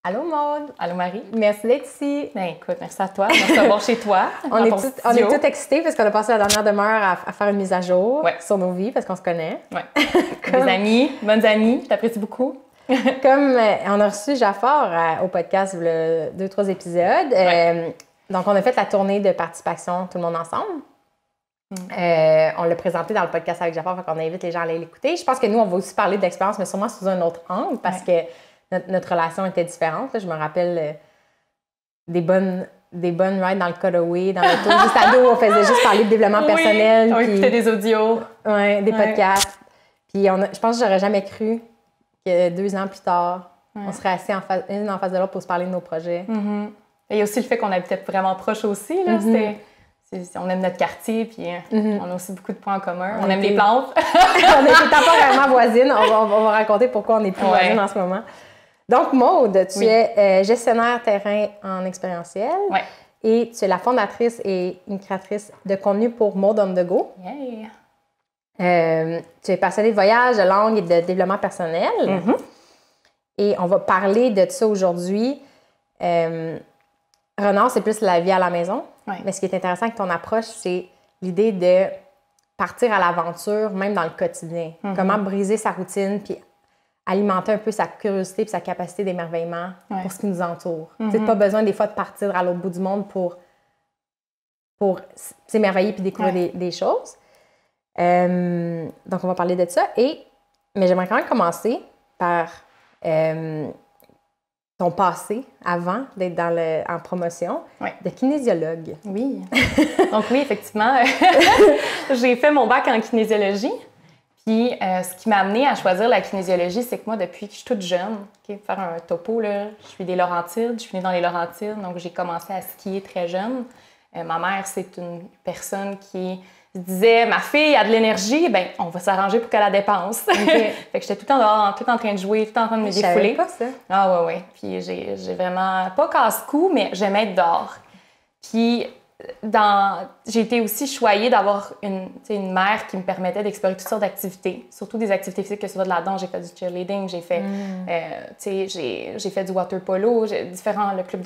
Allô Maude! Allô Marie! Merci d'être ici. Ben écoute, merci à toi de me recevoir chez toi. On est toutes excités parce qu'on a passé la dernière demeure à faire une mise à jour sur nos vies parce qu'on se connaît. Ouais. Des amis, bonnes amies, je t'apprécie beaucoup. Comme on a reçu Jafar au podcast il y a 2-3 épisodes. Donc on a fait la tournée de participation Tout le monde ensemble. On l'a présenté dans le podcast avec Jafar, donc on invite les gens à aller l'écouter. Je pense que nous, on va aussi parler d'expérience, mais sûrement sous un autre angle parce que notre relation était différente. Là, je me rappelle des bonnes rides dans le cutaway, dans l'auto. Juste à dos, on faisait juste parler de développement personnel. On écoutait des audios. Oui, des podcasts. Puis je pense que j'aurais jamais cru que 2 ans plus tard, on serait assis une en face de l'autre pour se parler de nos projets. Mm-hmm. Et il y a aussi le fait qu'on habitait vraiment proches aussi. Là. On aime notre quartier, puis on a aussi beaucoup de points en commun. On aime les plantes. On était temporairement voisines. On va raconter pourquoi on est plus voisines en ce moment. Donc, Maude, tu es gestionnaire terrain en expérientiel et tu es la fondatrice et une créatrice de contenu pour Maude on the go. Yeah. Tu es passionnée de voyage, de langue et de développement personnel. Mm-hmm. Et on va parler de ça aujourd'hui. Renard, c'est plus la vie à la maison. Mais ce qui est intéressant avec ton approche, c'est l'idée de partir à l'aventure, même dans le quotidien. Mm-hmm. Comment briser sa routine, puis alimenter un peu sa curiosité et sa capacité d'émerveillement pour ce qui nous entoure. Mm-hmm. Tu n'as pas besoin des fois de partir à l'autre bout du monde pour s'émerveiller puis découvrir des choses. Donc, on va parler de ça. Mais j'aimerais quand même commencer par ton passé avant d'être en promotion de kinésiologue. Oui. Donc oui, effectivement, j'ai fait mon bac en kinésiologie. Puis, ce qui m'a amenée à choisir la kinésiologie, c'est que moi, depuis que je suis toute jeune, faire un topo, là, je suis des Laurentides, je suis née dans les Laurentides, donc j'ai commencé à skier très jeune. Ma mère, c'est une personne qui se disait « Ma fille a de l'énergie, ben on va s'arranger pour qu'elle la dépense. » Fait que j'étais tout le temps dehors, tout en train de jouer, tout le temps en train de me défouler. Je savais pas ça. Ah ouais. Puis j'ai vraiment, pas casse-cou, mais j'aimais être dehors. Puis j'ai été aussi choyée d'avoir une mère qui me permettait d'explorer toutes sortes d'activités, surtout des activités physiques, que ce soit de la danse, j'ai fait du cheerleading, j'ai fait, j'ai fait du water polo, le club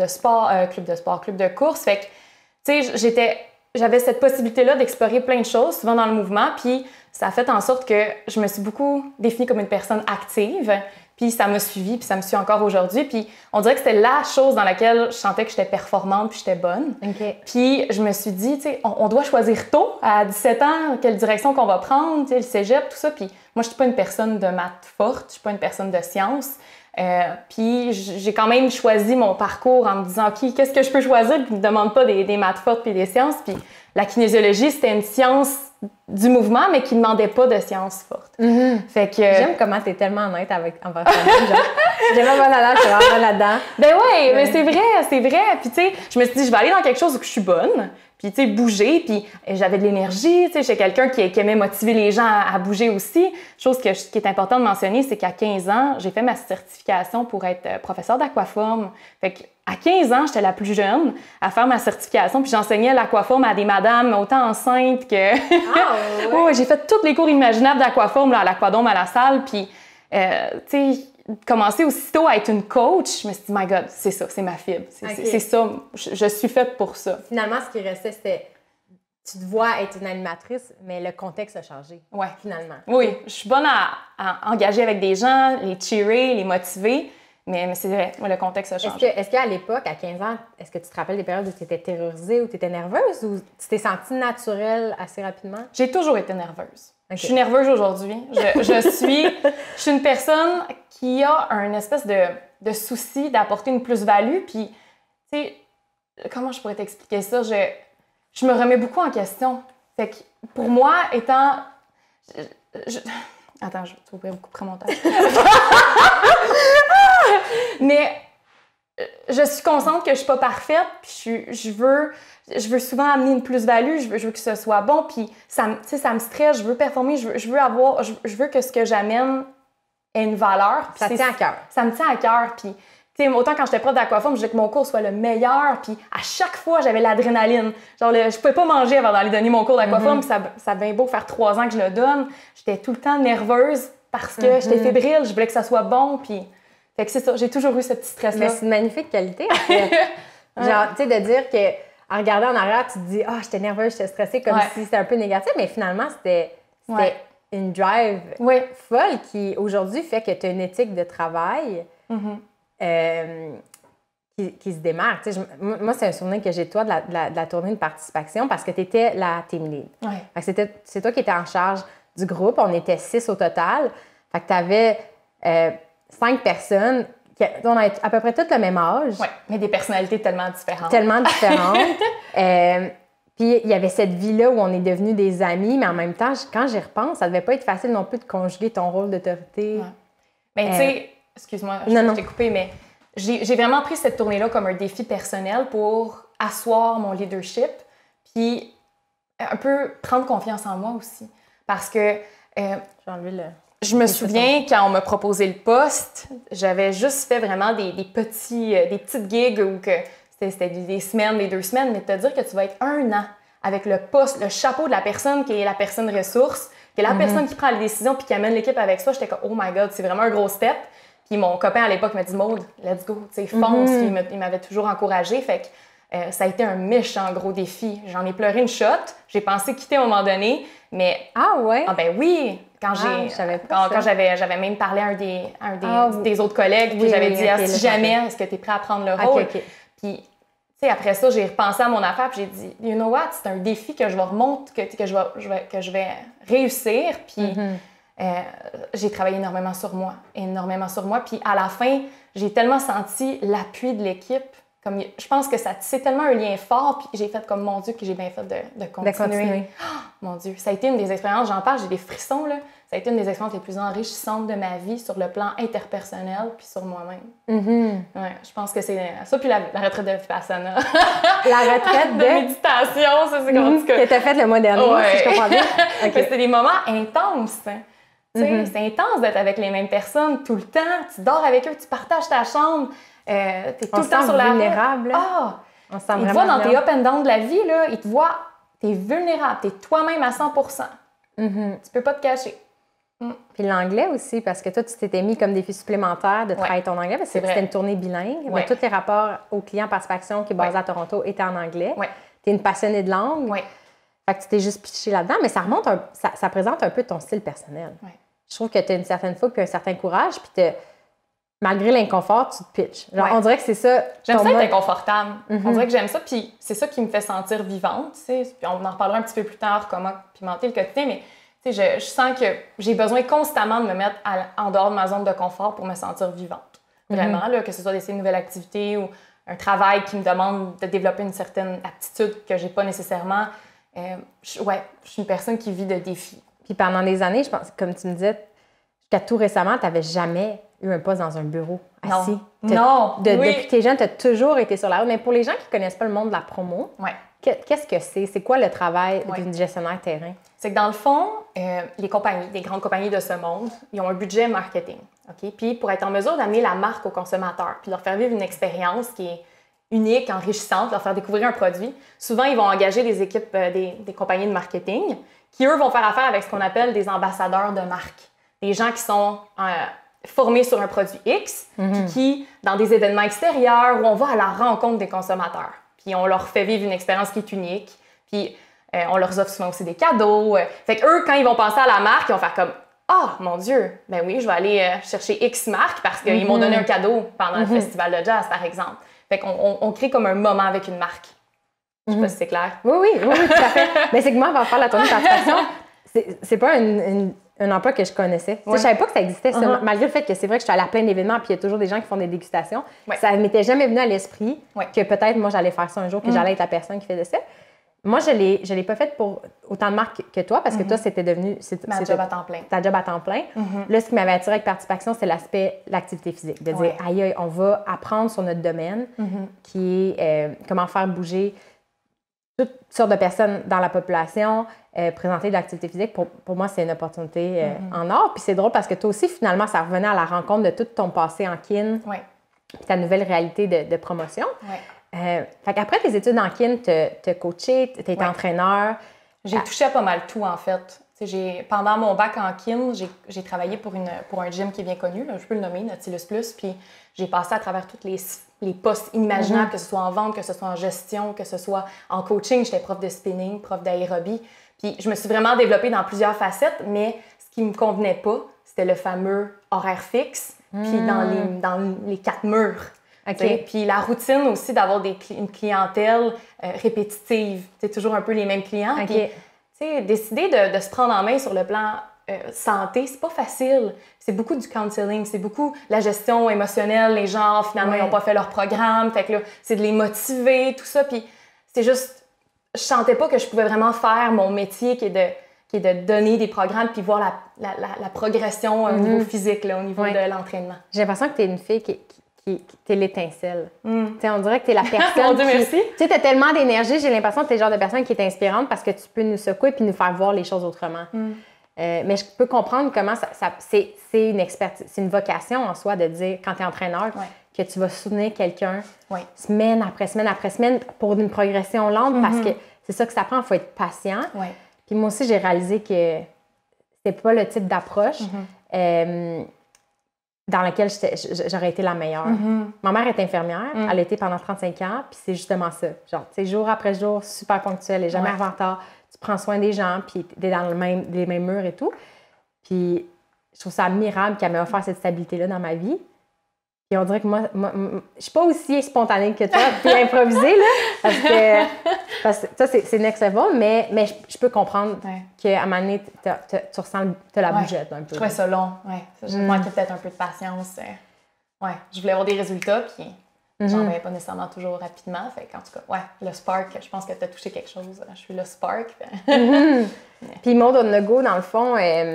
de course. Fait que, j'avais cette possibilité-là d'explorer plein de choses, souvent dans le mouvement, puis ça a fait en sorte que je me suis beaucoup définie comme une personne active, puis ça m'a suivie, puis ça me suit encore aujourd'hui, puis on dirait que c'était la chose dans laquelle je sentais que j'étais performante, puis j'étais bonne. Puis je me suis dit, tu sais, on doit choisir tôt, à 17 ans, quelle direction qu'on va prendre, tu sais, le cégep, tout ça, puis moi, je suis pas une personne de maths forte, je suis pas une personne de sciences. Puis j'ai quand même choisi mon parcours en me disant, OK, qu'est-ce que je peux choisir qui ne me demande pas des maths fortes puis des sciences. Puis la kinésiologie, c'était une science du mouvement, mais qui ne demandait pas de sciences fortes. Mm-hmm. Fait que... J'aime comment tu es tellement honnête envers toi-même. J'aime pas là-dedans, je suis vraiment là-dedans. Ben oui, mais c'est vrai. Puis tu sais, je me suis dit, je vais aller dans quelque chose où je suis bonne. Puis, tu sais, bouger, puis j'avais de l'énergie, tu sais, j'étais quelqu'un qui aimait motiver les gens à bouger aussi. Chose qui est importante de mentionner, c'est qu'à 15 ans, j'ai fait ma certification pour être professeure d'aquaforme. Fait qu'à 15 ans, j'étais la plus jeune à faire ma certification, puis j'enseignais l'aquaforme à des madames autant enceintes que... Ouais, j'ai fait tous les cours imaginables d'aquaforme, à l'aquadome, à la salle, puis, tu sais... Commencer aussitôt à être une coach, je me suis dit, my God, c'est ça, c'est ma fibre. C'est ça, je suis faite pour ça. Finalement, ce qui restait, c'était, tu te vois être une animatrice, mais le contexte a changé. Ouais. Finalement. Oui, je suis bonne à engager avec des gens, les cheerer, les motiver, mais c'est vrai, moi, le contexte a changé. Est-ce qu'à l'époque, à 15 ans, est-ce que tu te rappelles des périodes où tu étais terrorisée ou tu étais nerveuse ou tu t'es sentie naturelle assez rapidement? J'ai toujours été nerveuse. Je suis nerveuse aujourd'hui. Je suis une personne qui a un espèce de souci d'apporter une plus-value. Puis, tu sais, comment je pourrais t'expliquer ça? Je me remets beaucoup en question. Fait que pour moi, étant... Attends, je vais ouvrir beaucoup de montage. Mais je suis consciente que je suis pas parfaite. Puis je veux souvent amener une plus-value, je veux que ce soit bon, puis ça me stresse, je veux performer, je veux que ce que j'amène ait une valeur. Ça te tient à cœur. Ça me tient à cœur, puis autant quand j'étais prof d'aquaforme, je voulais que mon cours soit le meilleur, puis à chaque fois, j'avais l'adrénaline. Genre, je pouvais pas manger avant d'aller donner mon cours d'aquaforme, puis ça a bien beau faire 3 ans que je le donne. J'étais tout le temps nerveuse parce que j'étais fébrile, je voulais que ça soit bon, puis Fait que c'est ça, j'ai toujours eu ce petit stress-là. Mais c'est une magnifique qualité, en fait. Genre, tu sais, de dire que en regardant en arrière, tu te dis « Ah, j'étais nerveuse, j'étais stressée », comme si c'était un peu négatif, mais finalement, c'était une drive folle qui, aujourd'hui, fait que tu as une éthique de travail qui se démarque. Tu sais, moi, c'est un souvenir que j'ai de toi de la tournée de participation parce que tu étais la team lead. Fait que c'est toi qui étais en charge du groupe. On était 6 au total. Fait que tu avais 5 personnes. On a à peu près tous le même âge. Oui, mais des personnalités tellement différentes. Tellement différentes. Puis il y avait cette vie-là où on est devenus des amis, mais en même temps, quand j'y repense, ça devait pas être facile non plus de conjuguer ton rôle d'autorité. Mais tu sais, excuse-moi, je t'ai coupé, mais j'ai vraiment pris cette tournée-là comme un défi personnel pour asseoir mon leadership, puis un peu prendre confiance en moi aussi. Parce que je me souviens, quand on m'a proposé le poste, j'avais juste fait vraiment des petites gigs où que c'était des semaines, des 2 semaines, mais de te dire que tu vas être 1 an avec le poste, le chapeau de la personne qui est la personne ressource, qui est la personne qui prend les décisions puis qui amène l'équipe avec soi, j'étais comme « Oh my God, c'est vraiment un gros step ». Puis mon copain à l'époque m'a dit « Maude, let's go, tu sais, fonce ». Il m'avait toujours encouragée, fait que ça a été un méchant gros défi. J'en ai pleuré une shot, j'ai pensé quitter à un moment donné, mais... Ah ouais? Ah ben oui! Quand j'avais même parlé à un des autres collègues, puis j'avais dit « Si jamais, est-ce que tu es prêt à prendre le rôle? » Puis, tu sais, après ça, j'ai repensé à mon affaire, puis j'ai dit « You know what? C'est un défi que je vais remonter, que je vais réussir. » Puis j'ai travaillé énormément sur moi. Puis à la fin, j'ai tellement senti l'appui de l'équipe. Comme, je pense que c'est tellement un lien fort, puis j'ai fait comme, mon Dieu, que j'ai bien fait de continuer. Oh, mon Dieu, ça a été une des expériences, j'en parle, j'ai des frissons, là. Ça a été une des expériences les plus enrichissantes de ma vie sur le plan interpersonnel, puis sur moi-même. Ouais, je pense que c'est ça, puis la retraite de Vipassana. La retraite de méditation, ça, c'est comme ça. Que tu as fait le mois dernier, si je comprends bien. C'était des moments intenses. C'est intense d'être avec les mêmes personnes tout le temps. Tu dors avec eux, tu partages ta chambre. T'es tout le temps sur la vulnérable. On se sent ils te voient dans tes up and down de la vie, là, ils te voient, t'es vulnérable, t'es toi-même à 100%. Tu peux pas te cacher. Puis l'anglais aussi, parce que toi, tu t'étais mis comme défi supplémentaire de travailler ton anglais, parce que c'était une tournée bilingue, mais tous tes rapports aux clients participation qui est basé à Toronto étaient en anglais. T'es une passionnée de langue. Fait que tu t'es juste pitché là-dedans, mais ça remonte, ça présente un peu ton style personnel. Je trouve que tu as une certaine fougue puis un certain courage, puis malgré l'inconfort, tu te pitches. Genre, on dirait que c'est ça. J'aime ça être inconfortable. On dirait que j'aime ça, puis c'est ça qui me fait sentir vivante. Puis on en reparlera un petit peu plus tard, comment pimenter le quotidien, mais je sens que j'ai besoin constamment de me mettre en dehors de ma zone de confort pour me sentir vivante. Vraiment, là, que ce soit d'essayer une nouvelle activité ou un travail qui me demande de développer une certaine aptitude que j'ai pas nécessairement. Je suis une personne qui vit de défis. Puis pendant des années, je pense, comme tu me disais, jusqu'à tout récemment, tu n'avais jamais eu un poste dans un bureau assis. Non. Depuis que tu es jeune, tu as toujours été sur la route. Mais pour les gens qui ne connaissent pas le monde de la promo, qu'est-ce que c'est? C'est quoi le travail d'une gestionnaire terrain? C'est que dans le fond, les grandes compagnies de ce monde, ils ont un budget marketing. Okay? Puis pour être en mesure d'amener la marque aux consommateurs, puis leur faire vivre une expérience qui est unique, enrichissante, leur faire découvrir un produit, souvent, ils vont engager des équipes, des compagnies de marketing qui, eux, vont faire affaire avec ce qu'on appelle des ambassadeurs de marque. Des gens qui sont formés sur un produit X, qui, dans des événements extérieurs, où on va à la rencontre des consommateurs. Puis on leur fait vivre une expérience qui est unique. Puis on leur offre souvent aussi des cadeaux. Fait qu'eux, quand ils vont penser à la marque, ils vont faire comme « Ah, mon Dieu, ben oui, je vais aller chercher X marque parce qu'ils m'ont donné un cadeau pendant le festival de jazz, par exemple. » Fait qu'on crée comme un moment avec une marque. Je sais pas si c'est clair. Oui, tout à fait. Mais c'est que moi, on va faire la tournée de participation. C'est pas un emploi que je connaissais. Je savais pas que ça existait, ça, malgré le fait que c'est vrai que je suis allée à plein d'événements puis il y a toujours des gens qui font des dégustations. Ça ne m'était jamais venu à l'esprit que peut-être moi, j'allais faire ça un jour, que j'allais être la personne qui faisait ça. Moi, je l'ai pas fait pour autant de marques que toi, parce que toi, c'était devenu... Ma job à temps plein. Ta job à temps plein. Là, ce qui m'avait attiré avec Participation, c'est l'aspect l'activité physique. De dire, aïe, on va apprendre sur notre domaine, qui est comment faire bouger toutes sortes de personnes dans la population, présenter de l'activité physique. Pour moi, c'est une opportunité en or. Puis c'est drôle parce que toi aussi, finalement, ça revenait à la rencontre de tout ton passé en kin, puis ta nouvelle réalité de promotion. Fait qu'après tes études en kin, tu as coaché, tu étais entraîneur. J'ai touché à pas mal tout, en fait. Pendant mon bac en kin, j'ai travaillé pour un gym qui est bien connu, là, je peux le nommer, Nautilus Plus, puis j'ai passé à travers tous les postes inimaginables, que ce soit en vente, que ce soit en gestion, que ce soit en coaching. J'étais prof de spinning, prof d'aérobie. Puis je me suis vraiment développée dans plusieurs facettes, mais ce qui me convenait pas, c'était le fameux horaire fixe, puis dans les 4 murs. Okay. Puis la routine aussi d'avoir une clientèle répétitive. C'est toujours un peu les mêmes clients. Okay. Puis, décider de se prendre en main sur le plan santé, c'est pas facile. C'est beaucoup du counseling, c'est beaucoup la gestion émotionnelle. Les gens, finalement, ils n'ont pas fait leur programme. Fait que là, c'est de les motiver, tout ça. Puis c'est juste... Je sentais pas que je pouvais vraiment faire mon métier qui est de donner des programmes puis voir la progression au niveau physique, là, au niveau de l'entraînement. J'ai l'impression que tu es une fille qui t'es l'étincelle. On dirait que tu es la personne Mon Dieu, merci. Tu as tellement d'énergie, j'ai l'impression que tu es le genre de personne qui est inspirante parce que tu peux nous secouer puis nous faire voir les choses autrement. Mais je peux comprendre comment c'est une expertise, c'est une vocation en soi de dire, quand tu es entraîneur, que tu vas soutenir quelqu'un semaine après semaine après semaine pour une progression lente parce que c'est ça que ça prend, il faut être patient. Puis moi aussi, j'ai réalisé que c'était pas le type d'approche dans laquelle j'aurais été la meilleure. Ma mère est infirmière, elle a été pendant 35 ans, puis c'est justement ça. Genre, tu sais, jour après jour, super ponctuel et jamais en retard. Tu prends soin des gens, puis tu es dans les mêmes murs et tout. Puis je trouve ça admirable qu'elle m'ait offert cette stabilité-là dans ma vie. Puis on dirait que moi je suis pas aussi spontanée que toi, puis improvisée, là, parce que ça, c'est next level, mais je peux comprendre qu'à un moment donné, tu ressens la bougette un peu. Je trouvais ça long, Je manquais peut-être un peu de patience. Je voulais avoir des résultats, puis j'en avais pas nécessairement toujours rapidement. Fait qu'en tout cas, le spark, je pense que tu as touché quelque chose. Je suis le spark. Puis Maud On The Go, dans le fond...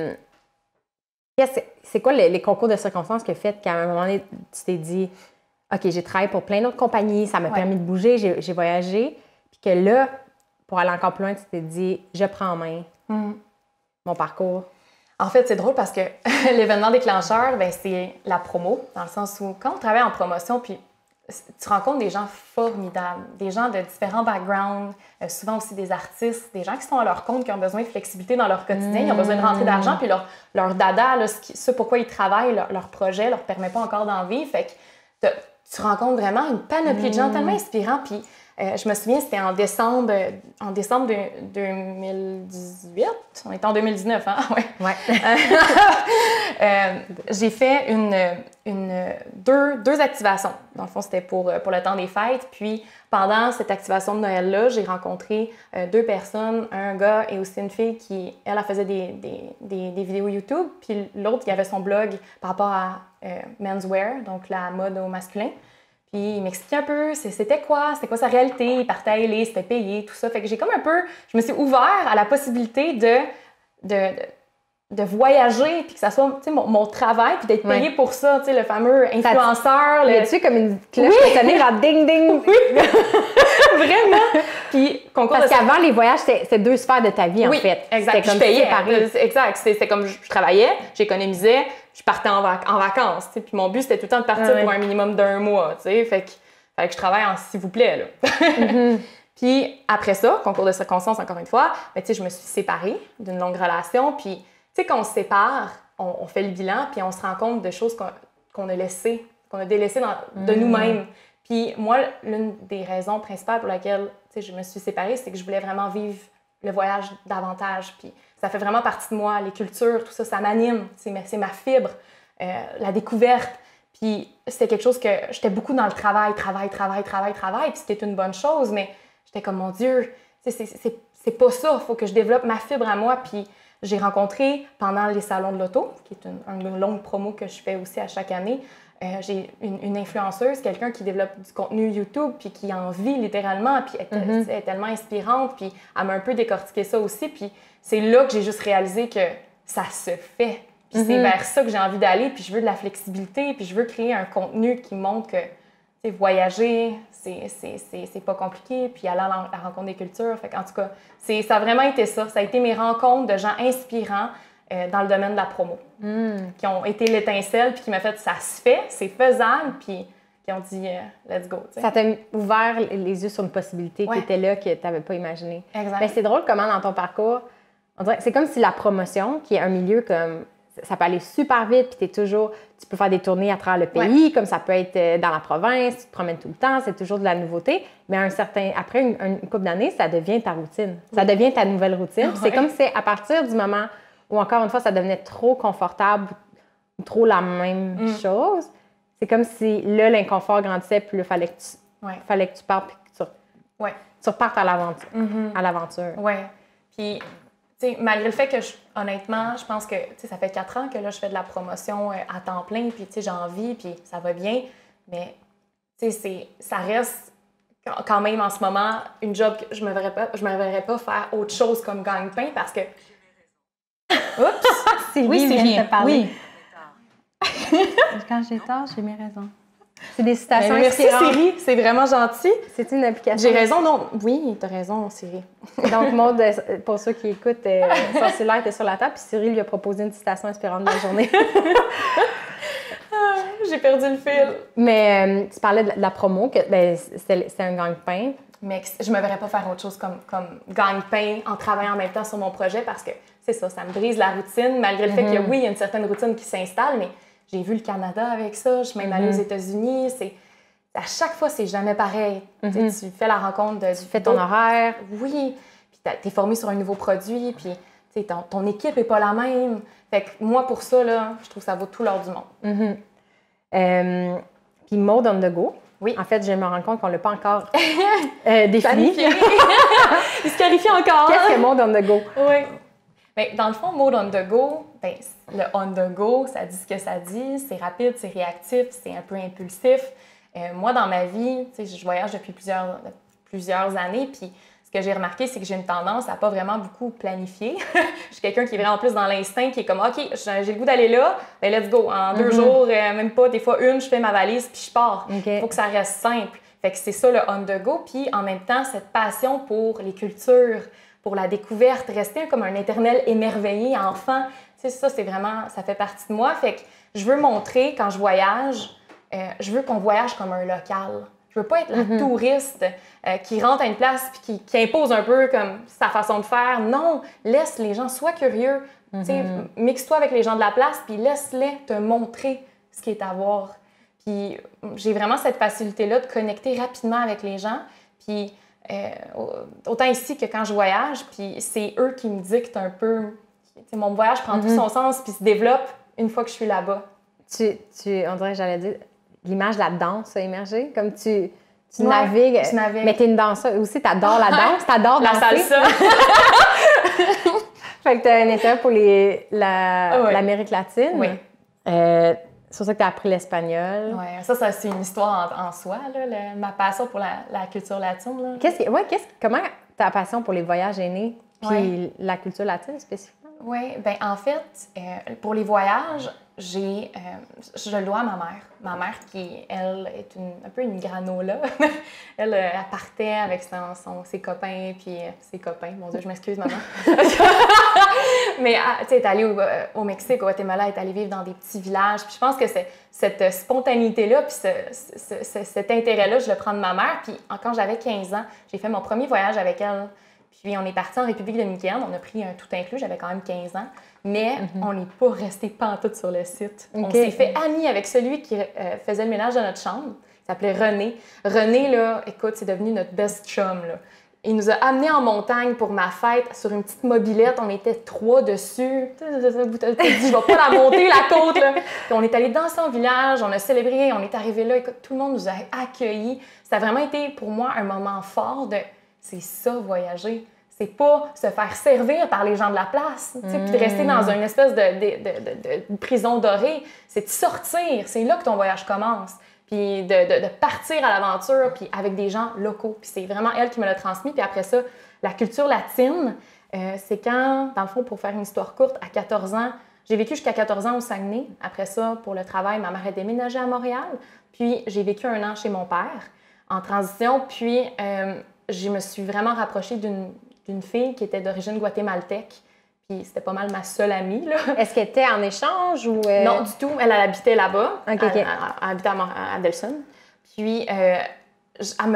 c'est quoi les concours de circonstances qui ont fait qu'à un moment donné, tu t'es dit « OK, j'ai travaillé pour plein d'autres compagnies, ça m'a permis de bouger, j'ai voyagé. » Puis que là, pour aller encore plus loin, tu t'es dit « Je prends en main mon parcours. » En fait, c'est drôle parce que l'événement déclencheur, c'est la promo, dans le sens où quand on travaille en promotion, puis tu rencontres des gens formidables, des gens de différents backgrounds, souvent aussi des artistes, des gens qui sont à leur compte, qui ont besoin de flexibilité dans leur quotidien, ils ont besoin de rentrer d'argent, puis leur dada, là, ce pourquoi ils travaillent, leur projet leur permet pas encore d'en vivre. Fait que tu rencontres vraiment une panoplie de gens tellement inspirants. Puis je me souviens, c'était en décembre 2018. On est en 2019, hein? J'ai fait deux activations. Dans le fond, c'était pour le temps des fêtes. Puis, pendant cette activation de Noël-là, j'ai rencontré 2 personnes, un gars et aussi une fille qui, elle faisait des vidéos YouTube. Puis l'autre, qui avait son blog par rapport à menswear, donc la mode au masculin. Puis il m'expliquait un peu c'était quoi sa réalité. Il partait à LA, c'était payé, tout ça. Fait que je me suis ouvert à la possibilité de voyager, puis que ça soit mon travail, puis d'être payé pour ça, le fameux influenceur. Y a-tu comme une cloche qui sonnait genre ding-ding? Oui, vraiment! Puis, parce qu'avant, les voyages, c'était 2 sphères de ta vie, en fait. Exact. C'était comme je payais. Exact. C'était comme je travaillais, j'économisais, je partais en vacances. Puis mon but, c'était tout le temps de partir pour un minimum d'1 mois. Fait que je travaille en s'il vous plaît. Là. Puis après ça, concours de circonstances, encore une fois, je me suis séparée d'une longue relation. Puis quand on se sépare, on fait le bilan, puis on se rend compte de choses qu'on a délaissées de nous-mêmes. Puis moi, l'une des raisons principales pour laquelle je me suis séparée, c'est que je voulais vraiment vivre le voyage davantage. Puis ça fait vraiment partie de moi, les cultures, tout ça, ça m'anime. C'est ma fibre, la découverte. Puis c'était quelque chose que j'étais beaucoup dans le travail. Puis c'était une bonne chose, mais j'étais comme, mon Dieu, c'est pas ça. Il faut que je développe ma fibre à moi. Puis j'ai rencontré pendant les salons de l'auto, qui est une longue promo que je fais aussi à chaque année, j'ai une influenceuse, quelqu'un qui développe du contenu YouTube, puis qui en vit littéralement, puis elle est tellement inspirante, puis elle m'a un peu décortiqué ça aussi, puis c'est là que j'ai juste réalisé que ça se fait. Puis c'est vers ça que j'ai envie d'aller, puis je veux de la flexibilité, puis je veux créer un contenu qui montre que voyager, c'est pas compliqué, puis aller à la rencontre des cultures. Fait en tout cas, ça a vraiment été ça. Ça a été mes rencontres de gens inspirants dans le domaine de la promo, qui ont été l'étincelle, puis qui m'a fait « ça se fait, c'est faisable », puis qui ont dit « let's go ». Ça t'a ouvert les yeux sur une possibilité qui était là, que tu n'avais pas imaginée. Exact. Mais c'est drôle comment dans ton parcours, On dirait, c'est comme si la promotion, qui est un milieu comme... Ça peut aller super vite, puis tu peux faire des tournées à travers le pays, comme ça peut être dans la province, tu te promènes tout le temps, c'est toujours de la nouveauté. Mais après une couple d'années, ça devient ta routine. Ça devient ta nouvelle routine. C'est comme si à partir du moment où, encore une fois, ça devenait trop confortable, trop la même chose, c'est comme si là, l'inconfort grandissait, puis là, fallait que tu partes, puis que tu repartes à l'aventure. Oui. Puis... T'sais, malgré le fait que, honnêtement, je pense que ça fait 4 ans que là, je fais de la promotion à temps plein, puis j'ai envie, puis ça va bien, mais ça reste quand même en ce moment une job que je me verrais pas faire autre chose comme gagne-pain parce que... Oups! Sylvie vient de te parler. Oui. Quand j'ai tort, j'ai mes raisons. C'est des citations merci Siri, c'est vraiment gentil. C'est une application. J'ai raison, non? Oui, t'as raison, Siri. Donc, Maude, pour ceux qui écoutent, son cellulaire était sur la table, puis Siri lui a proposé une citation inspirante de la journée. J'ai perdu le fil. Mais tu parlais de la promo, que c'est un gagne-pain. Mais je me verrais pas faire autre chose comme gagne-pain en travaillant en même temps sur mon projet parce que c'est ça me brise la routine, malgré le fait que oui, il y a une certaine routine qui s'installe, mais j'ai vu le Canada avec ça, je suis même allée aux États-Unis. À chaque fois, c'est jamais pareil. Tu fais la rencontre Tu fais ton horaire. Oui. Puis tu es formé sur un nouveau produit. Puis ton équipe n'est pas la même. Fait que moi, pour ça, là, je trouve que ça vaut tout l'or du monde. Puis Maude on the go. Oui. En fait, je me rends compte qu'on ne l'a pas encore défini. Il se qualifie encore. Qu'est-ce que Maude on the go? Oui. Bien, dans le fond, Maude on the go, ben, le on the go, ça dit ce que ça dit. C'est rapide, c'est réactif, c'est un peu impulsif. Moi, dans ma vie, je voyage depuis plusieurs années, puis ce que j'ai remarqué, c'est que j'ai une tendance à pas vraiment beaucoup planifier. Je suis quelqu'un qui est vraiment plus dans l'instinct, qui est comme « OK, j'ai le goût d'aller là, ben let's go. En 2 jours, même pas, des fois je fais ma valise, puis je pars. Il faut que ça reste simple. » Fait que c'est ça, le on the go. Puis en même temps, cette passion pour les cultures, pour la découverte, rester comme un éternel émerveillé enfant. Tu sais, ça, c'est vraiment, ça fait partie de moi. Fait que je veux montrer, quand je voyage, je veux qu'on voyage comme un local. Je veux pas être la touriste qui rentre à une place puis qui impose un peu comme sa façon de faire. Non, laisse les gens, sois curieux. Tu sais, mixe-toi avec les gens de la place puis laisse-les te montrer ce qui est à voir. Puis j'ai vraiment cette facilité-là de connecter rapidement avec les gens. Puis autant ici que quand je voyage, puis c'est eux qui me dictent un peu. Mon voyage prend tout son sens puis se développe une fois que je suis là-bas. On dirait que j'allais dire, l'image de la danse a émergé, comme tu navigues. Mais t'es une danseuse aussi, t'adores la danse, t'adores danser. La salsa. Fait que t'as un intérêt pour l'Amérique latine. Oui. C'est pour ça que t'as appris l'espagnol. Oui, ça c'est une histoire en soi, là, ma passion pour la culture latine. Là. Comment ta passion pour les voyages est née, puis la culture latine spécifiquement? Oui, bien en fait, pour les voyages, je le dois à ma mère. Ma mère qui, elle, est un peu une granola. Elle partait avec ses copains, puis ses copains. Mon Dieu, je m'excuse, maman. Mais tu sais, elle est allée au Mexique, au Guatemala, elle est allée vivre dans des petits villages. Puis je pense que cette spontanéité-là, puis cet intérêt-là, je le prends de ma mère. Puis quand j'avais 15 ans, j'ai fait mon premier voyage avec elle. Puis on est parti en République dominicaine, on a pris un tout inclus, j'avais quand même 15 ans, mais on n'est pas resté pantoute sur le site. On s'est fait amis avec celui qui faisait le ménage de notre chambre, il s'appelait René. René, là, écoute, c'est devenu notre best chum, là. Il nous a amenés en montagne pour ma fête sur une petite mobilette, on était 3 dessus. Je vais pas la monter, la côte, là. Puis on est allé dans son village, on a célébré, on est arrivé là, écoute, tout le monde nous a accueillis. Ça a vraiment été pour moi un moment fort de... C'est ça, voyager. C'est pas se faire servir par les gens de la place, puis de rester dans une espèce de prison dorée. C'est de sortir. C'est là que ton voyage commence. Puis de partir à l'aventure, puis avec des gens locaux. Puis c'est vraiment elle qui me l'a transmis. Puis après ça, la culture latine, c'est quand, dans le fond, pour faire une histoire courte, à 14 ans, j'ai vécu jusqu'à 14 ans au Saguenay. Après ça, pour le travail, ma mère a déménagé à Montréal. Puis j'ai vécu 1 an chez mon père en transition. Puis... je me suis vraiment rapprochée d'une fille qui était d'origine guatémaltèque. Puis c'était pas mal ma seule amie, là. Est-ce qu'elle était en échange ou... Non, du tout. Elle habitait là-bas. Okay. Elle habitait à Delson. Puis elle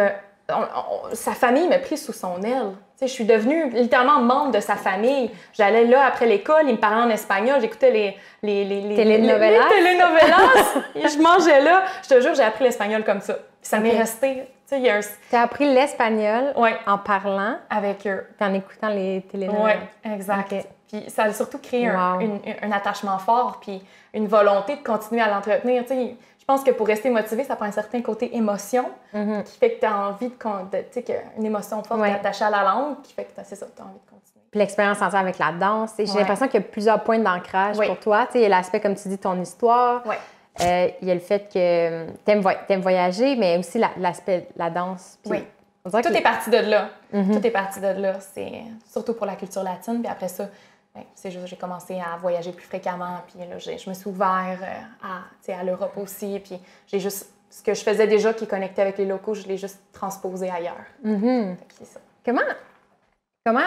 sa famille m'a pris sous son aile. Tu sais, je suis devenue littéralement membre de sa famille. J'allais là après l'école, il me parlait en espagnol, j'écoutais les telenovelas. Et je mangeais là. Je te jure, j'ai appris l'espagnol comme ça. Puis ça m'est resté. Tu sais, tu as appris l'espagnol en parlant avec eux. En écoutant les telenovelas. Oui, exact. Okay. Puis ça a surtout créé un attachement fort, puis une volonté de continuer à l'entretenir. Tu sais, je pense que pour rester motivé, ça prend un certain côté émotion qui fait que tu as envie tu sais, une émotion forte attachée à la langue qui fait que c'est ça, tu as envie de continuer. Puis l'expérience entière avec la danse, j'ai l'impression qu'il y a plusieurs points d'ancrage pour toi. Tu sais, il y a l'aspect, comme tu dis, ton histoire. Il y a le fait que tu aimes voyager, mais aussi l'aspect de la danse. Puis tout est parti de là. Tout est parti de là. C'est surtout pour la culture latine. Puis après ça, c'est juste j'ai commencé à voyager plus fréquemment. Puis là, je me suis ouvert à l'Europe aussi. Puis j'ai juste ce que je faisais déjà qui connectait avec les locaux, je l'ai juste transposé ailleurs. C'est ça. Comment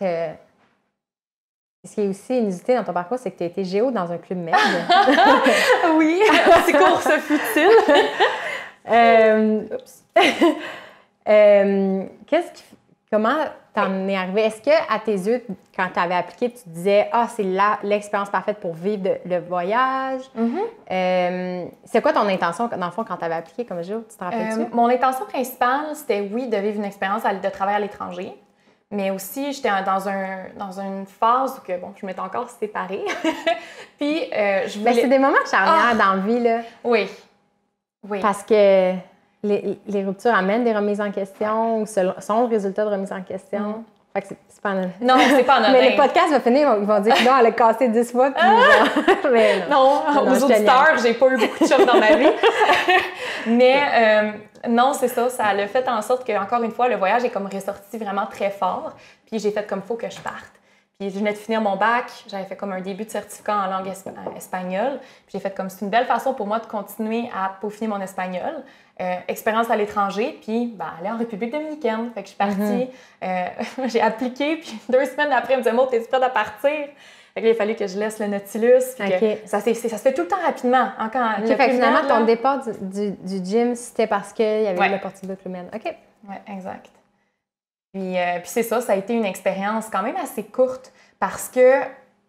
ce qui est aussi inusité dans ton parcours, c'est que tu as été géo dans un club med. Oui, si court ce fut-il. Comment t'en es arrivé? Est-ce que à tes yeux, quand tu avais appliqué, tu disais « Ah, c'est l'expérience parfaite pour vivre le voyage? C'est quoi ton intention, dans le fond, quand tu avais appliqué comme géo? Tu te rappelles-tu? Mon intention principale, c'était, oui, de vivre une expérience de travail à l'étranger. Mais aussi, j'étais dans une phase où je m'étais encore séparée. Puis, je voulais... c'est des moments charnières dans la vie, là. Oui. Parce que les ruptures amènent des remises en question ou sont le résultat de remises en question. Fait que c'est pas anodin. Non, c'est pas anodin. Mais le podcast va finir, ils vont dire que non, elle a cassé 10 fois. Puis mais non, aux auditeurs, j'ai pas eu beaucoup de chocs dans ma vie. Mais non, c'est ça. Ça a fait en sorte que, encore une fois, le voyage est comme ressorti vraiment très fort. Puis j'ai fait comme faut que je parte. Puis je venais de finir mon bac, j'avais fait comme un début de certificat en langue espagnole. Puis j'ai fait comme c'est une belle façon pour moi de continuer à peaufiner mon espagnol. Expérience à l'étranger, puis aller en République dominicaine. Fait que je suis partie, j'ai appliqué, puis 2 semaines après, elle me disait « Maud, t'es prête à partir? » Fait que là, il a fallu que je laisse le Nautilus. Puis ça se fait tout le temps rapidement. Fait que finalement, ton départ du gym, c'était parce qu'il y avait l'opportunité de Club Med. OK. Oui, exact. Puis c'est ça a été une expérience quand même assez courte parce que,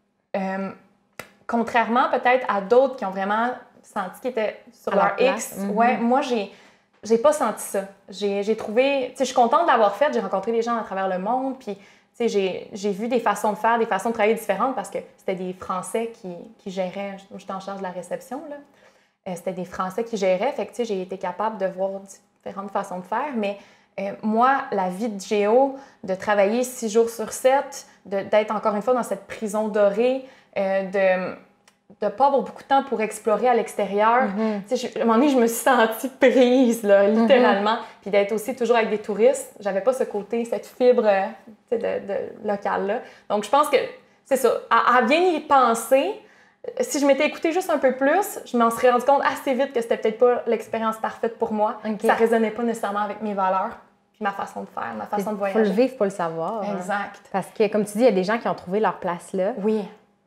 contrairement peut-être à d'autres qui ont vraiment senti qu'ils étaient sur leur X, moi, j'ai pas senti ça. J'ai trouvé... Tu sais, je suis contente de l'avoir fait. J'ai rencontré des gens à travers le monde, puis tu sais, j'ai vu des façons de faire, des façons de travailler différentes parce que c'était des Français qui géraient... J'étais en charge de la réception, là. C'était des Français qui géraient, fait que tu sais, j'ai été capable de voir différentes façons de faire, mais... moi, la vie de géo, de travailler 6 jours sur 7, d'être encore une fois dans cette prison dorée, de ne pas avoir beaucoup de temps pour explorer à l'extérieur. À un moment donné, je me suis sentie prise, là, littéralement. Puis d'être aussi toujours avec des touristes. J'avais pas ce côté, cette fibre locale-là. Donc, je pense que c'est ça. À bien y penser, si je m'étais écoutée juste un peu plus, je m'en serais rendu compte assez vite que c'était peut-être pas l'expérience parfaite pour moi. Ça résonnait pas nécessairement avec mes valeurs. Puis ma façon de faire, ma façon de voyager. Il faut le vivre pour le savoir. Exact. Hein? Parce que, comme tu dis, il y a des gens qui ont trouvé leur place là. Oui.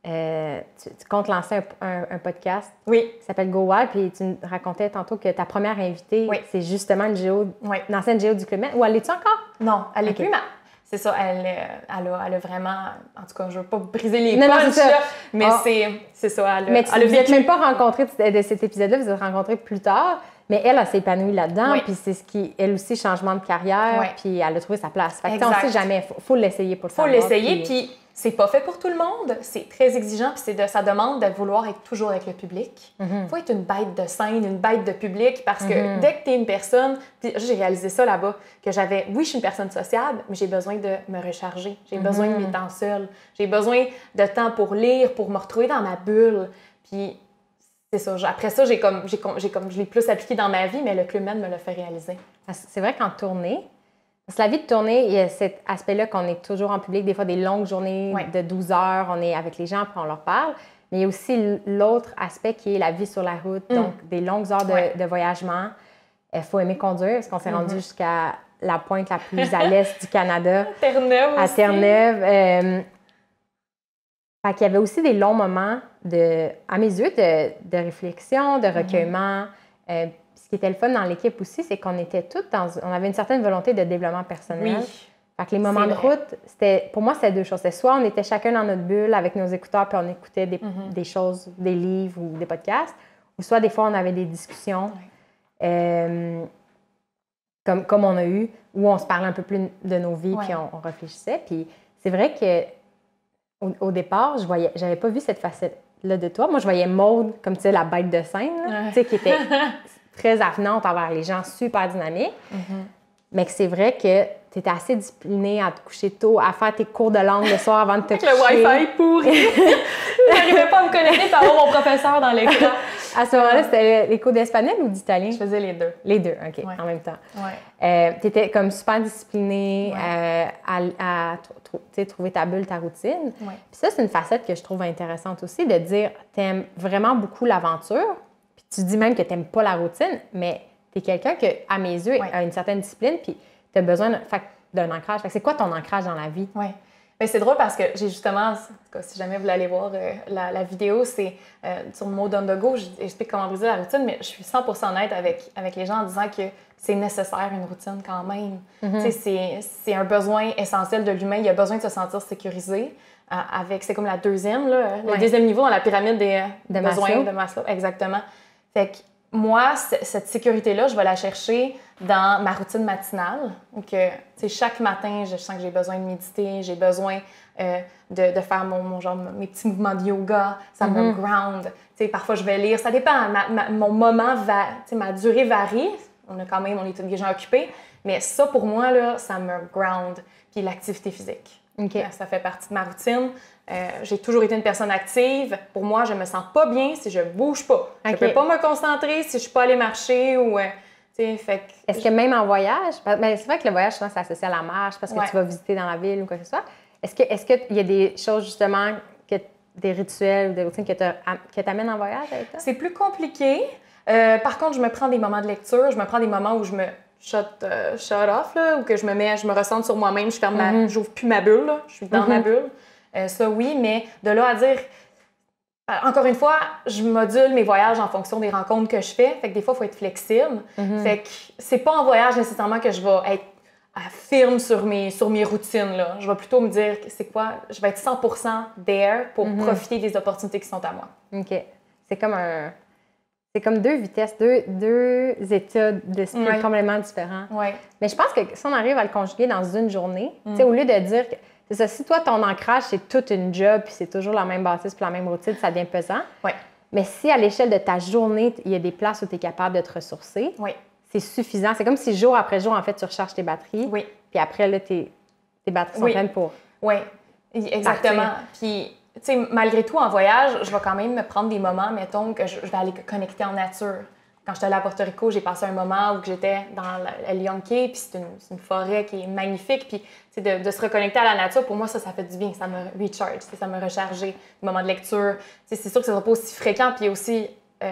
Tu comptes lancer un podcast qui s'appelle Go Wild, puis tu racontais tantôt que ta première invitée, c'est justement une ancienne géo du Club Med. Ou elle l'est-tu encore? Non, elle n'est plus, mais c'est ça, elle a vraiment... En tout cas, je ne veux pas briser les punchs, mais c'est ça. Mais tu ne l'as même pas rencontré de cet épisode-là, vous êtes rencontrés plus tard. Mais elle s'est épanouie là-dedans, puis c'est ce qui, elle aussi, changement de carrière, puis elle a trouvé sa place. Fait que on ne sait jamais, il faut l'essayer pour le savoir. Il faut l'essayer, puis c'est pas fait pour tout le monde, c'est très exigeant, puis ça demande de vouloir être toujours avec le public. Il faut être une bête de scène, une bête de public, parce que dès que tu es une personne, puis j'ai réalisé ça là-bas, que je suis une personne sociable, mais j'ai besoin de me recharger, j'ai besoin de mes temps seuls, j'ai besoin de temps pour lire, pour me retrouver dans ma bulle, puis... C'est ça. Après ça, je l'ai plus appliqué dans ma vie, mais le Club Med me l'a fait réaliser. C'est vrai qu'en tournée, parce que la vie de tournée, il y a cet aspect-là qu'on est toujours en public, des fois des longues journées de 12 heures, on est avec les gens, puis on leur parle. Mais il y a aussi l'autre aspect qui est la vie sur la route, donc des longues heures de voyagement. Il faut aimer conduire, parce qu'on s'est rendu jusqu'à la pointe la plus à l'est du Canada. Terre-Neuve aussi. À Terre-Neuve. Fait qu'il y avait aussi des longs moments, à mes yeux, de réflexion, de recueillement. ce qui était le fun dans l'équipe aussi, c'est qu'on était toutes on avait une certaine volonté de développement personnel. Oui. Fait que les moments de route, pour moi, c'était deux choses. C'était soit on était chacun dans notre bulle avec nos écouteurs puis on écoutait des choses, des livres ou des podcasts, ou soit des fois on avait des discussions comme on a eu, où on se parlait un peu plus de nos vies puis on réfléchissait. Puis c'est vrai que au départ, j'avais pas vu cette facette-là de toi. Moi, je voyais Maude comme tu sais, la bête de scène, tu sais, qui était très avenante envers les gens, super dynamique. Mais que c'est vrai que tu étais assez disciplinée à te coucher tôt, à faire tes cours de langue le soir avant de te coucher. Le Wi-Fi pourri! Je n'arrivais pas à me connecter pour avoir mon professeur dans l'écran. À ce moment-là, c'était les cours d'espagnol ou d'italien? Je faisais les deux. Les deux, OK, en même temps. Ouais. Tu étais comme super disciplinée à trouver ta bulle, ta routine. Ouais. Puis ça, c'est une facette que je trouve intéressante aussi, de dire tu aimes vraiment beaucoup l'aventure, puis tu dis même que tu n'aimes pas la routine, mais tu es quelqu'un qui, à mes yeux, a une certaine discipline, puis tu as besoin d'un ancrage. Fait que c'est quoi ton ancrage dans la vie? Oui. Bien, c'est drôle parce que j'ai justement, en tout cas, si jamais vous voulez aller voir la vidéo, c'est sur Maude on the go, j'explique comment briser la routine, mais je suis 100% honnête avec les gens en disant que c'est nécessaire une routine quand même. Tu sais, c'est un besoin essentiel de l'humain. Il a besoin de se sentir sécurisé. C'est comme la deuxième, là, le deuxième niveau dans la pyramide des besoins de Maslow. Exactement. Fait que moi, cette sécurité-là, je vais la chercher dans ma routine matinale. Donc, chaque matin, je sens que j'ai besoin de méditer, j'ai besoin de faire mes petits mouvements de yoga, ça me ground. Parfois, je vais lire, ça dépend. Mon moment, ma durée varie. On est tous des gens occupés, mais ça, pour moi, là, ça me ground. Puis l'activité physique. Okay. Ça fait partie de ma routine. J'ai toujours été une personne active. Pour moi, je me sens pas bien si je bouge pas. Je peux pas me concentrer si je suis pas allée marcher ou... Est-ce que même en voyage... Ben, c'est vrai que le voyage, souvent, c'est associé à la marche parce que tu vas visiter dans la ville ou quoi que ce soit. Est-ce qu'il y a des choses, justement, des rituels ou des routines que t'amènent en voyage avec toi? C'est plus compliqué. Par contre, je me prends des moments de lecture. Je me prends des moments où je me shut off, là, où que je me ressente sur moi-même. J'ouvre plus ma bulle. Là. Je suis dans ma bulle. Ça, oui, mais de là à dire... Encore une fois, je module mes voyages en fonction des rencontres que je fais. Fait que des fois, il faut être flexible. Fait que c'est pas en voyage nécessairement que je vais être firme sur mes routines. Là. Je vais plutôt me dire, c'est quoi? Je vais être 100% there pour profiter des opportunités qui sont à moi. OK. C'est comme deux vitesses, deux états d'esprit complètement différents. Ouais. Mais je pense que si on arrive à le conjuguer dans une journée, au lieu de dire que c'est ça, si toi, ton ancrage, c'est toute une job, puis c'est toujours la même bâtisse, puis la même routine, ça devient pesant. Oui. Mais si à l'échelle de ta journée, il y a des places où tu es capable de te ressourcer, c'est suffisant. C'est comme si jour après jour, en fait, tu recharges tes batteries. Oui. Puis après, là, tes batteries sont pleines pour... Oui, exactement. Puis, tu sais, malgré tout, en voyage, je vais quand même me prendre des moments, mettons, que je vais aller connecter en nature. Quand j'étais allée à Porto Rico, j'ai passé un moment où j'étais dans El Yunque, puis c'est une forêt qui est magnifique. Puis de se reconnecter à la nature, pour moi, ça fait du bien. Ça me recharge, ça me recharge. Des moments de lecture. C'est sûr que ça ne sera pas aussi fréquent, puis aussi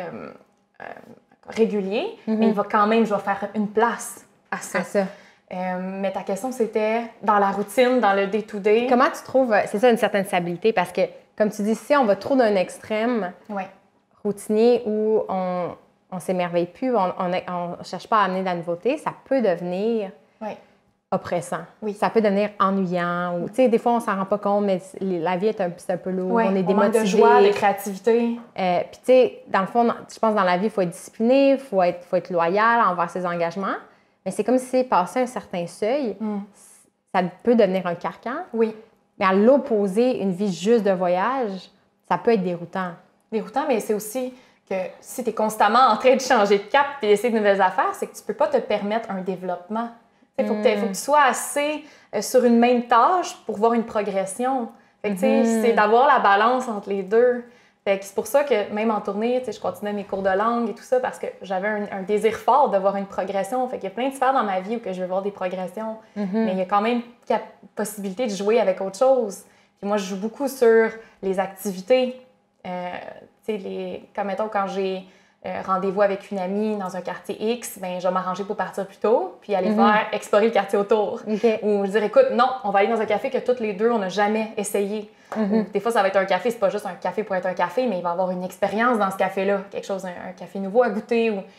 régulier, mais je vais faire une place à ça. Mais ta question, c'était dans la routine, dans le day-to-day. Comment tu trouves, c'est ça, une certaine stabilité? Parce que, comme tu dis, si on va trop d'un extrême routinier où on s'émerveille plus, on ne cherche pas à amener de la nouveauté, ça peut devenir oppressant. Oui. Ça peut devenir ennuyant. Ou, des fois, on ne s'en rend pas compte, mais la vie est un peu lourde. On est démotivé. Manque de joie, de créativité. Puis, tu sais, dans le fond, je pense que dans la vie, il faut être discipliné, il faut être loyal envers ses engagements. Mais c'est comme si passer un certain seuil, ça peut devenir un carcan. Oui. Mais à l'opposé, une vie juste de voyage, ça peut être déroutant. Déroutant, mais c'est aussi que si tu es constamment en train de changer de cap et d'essayer de nouvelles affaires, c'est que tu peux pas te permettre un développement. Il faut que tu sois assez sur une même tâche pour voir une progression. Fait que, c'est d'avoir la balance entre les deux. Fait que c'est pour ça que même en tournée, je continuais mes cours de langue et tout ça parce que j'avais un désir fort de voir une progression. Fait qu'il y a plein de sphères dans ma vie où que je veux voir des progressions. Mais il y a quand même la possibilité de jouer avec autre chose. Puis moi, je joue beaucoup sur les activités. Comme mettons, quand j'ai rendez-vous avec une amie dans un quartier X, ben, je vais m'arranger pour partir plus tôt, puis aller faire explorer le quartier autour. Okay. Ou je dire, écoute, non, on va aller dans un café que toutes les deux, on n'a jamais essayé. Ou des fois, ça va être un café, c'est pas juste un café pour être un café, mais il va y avoir une expérience dans ce café-là, quelque chose, un café nouveau à goûter. Ou,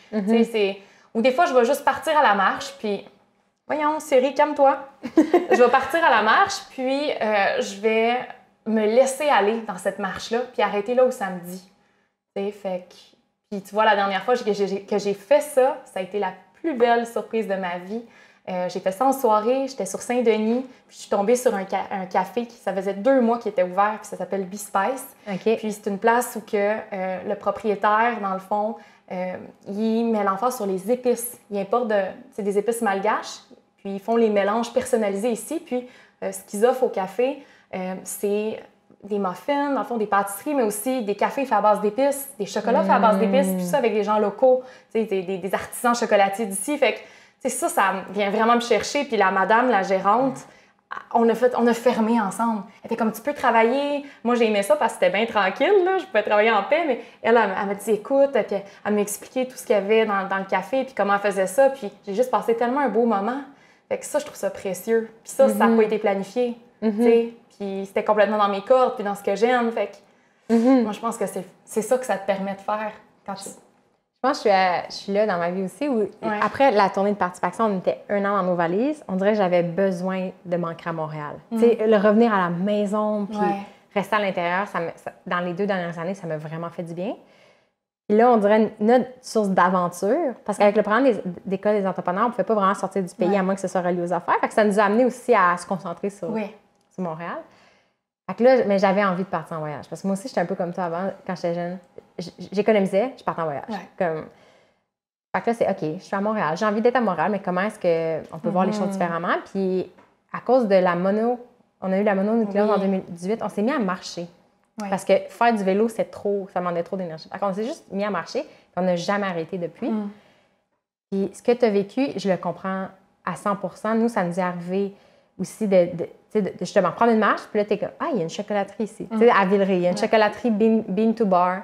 ou des fois, je vais juste partir à la marche, puis voyons, Siri, calme-toi. Je vais partir à la marche, puis je vais me laisser aller dans cette marche-là, puis arrêter là où ça me dit. Fait que... Puis tu vois, la dernière fois que j'ai fait ça, ça a été la plus belle surprise de ma vie. J'ai fait ça en soirée, j'étais sur Saint-Denis, puis je suis tombée sur un café qui, ça faisait 2 mois qu'il était ouvert, puis ça s'appelle B-Spice. Okay. Puis c'est une place où que, le propriétaire, dans le fond, il met l'emphase sur les épices. Il importe des épices malgaches, puis ils font les mélanges personnalisés ici. Puis ce qu'ils offrent au café, c'est des muffins, dans le fond, des pâtisseries, mais aussi des cafés faits à base d'épices, des chocolats faits à base d'épices, puis tout ça avec des gens locaux, des artisans chocolatiers d'ici. Fait que ça vient vraiment me chercher. Puis la madame, la gérante, on a fermé ensemble. Elle était comme, tu peux travailler. Moi, j'ai aimé ça parce que c'était bien tranquille, là. Je pouvais travailler en paix, mais elle m'a dit, écoute, puis elle m'a expliqué tout ce qu'il y avait dans le café, puis comment elle faisait ça. Puis j'ai juste passé tellement un beau moment. Fait que ça, je trouve ça précieux. Puis ça n'a pas été planifié, tu sais. Puis c'était complètement dans mes cordes, puis dans ce que j'aime. Fait que moi, je pense que c'est ça que ça te permet de faire. Je pense que je suis là dans ma vie aussi, où après la tournée de Participation, on était 1 an dans nos valises. On dirait que j'avais besoin de m'ancrer à Montréal. Tu sais, le revenir à la maison, puis rester à l'intérieur, dans les 2 dernières années, ça m'a vraiment fait du bien. Puis là, on dirait notre source d'aventure, parce qu'avec le programme d'école des entrepreneurs, on ne pouvait pas vraiment sortir du pays à moins que ce soit relié aux affaires. Fait que ça nous a amené aussi à se concentrer sur Montréal. Fait que là, mais j'avais envie de partir en voyage. Parce que moi aussi, j'étais un peu comme toi avant, quand j'étais jeune. J'économisais, je partais en voyage. Fait que là, c'est OK, je suis à Montréal. J'ai envie d'être à Montréal, mais comment est-ce qu'on peut voir les choses différemment? Puis à cause de la on a eu la mononucléose en 2018, on s'est mis à marcher. Parce que faire du vélo, ça demandait trop d'énergie. Fait qu'on s'est juste mis à marcher, puis on n'a jamais arrêté depuis. Puis ce que tu as vécu, je le comprends à 100%. Nous, ça nous est arrivé aussi de justement prendre une marche, puis là, t'es comme, il y a une chocolaterie ici. Tu sais, à Villeray, il y a une chocolaterie Bean to Bar.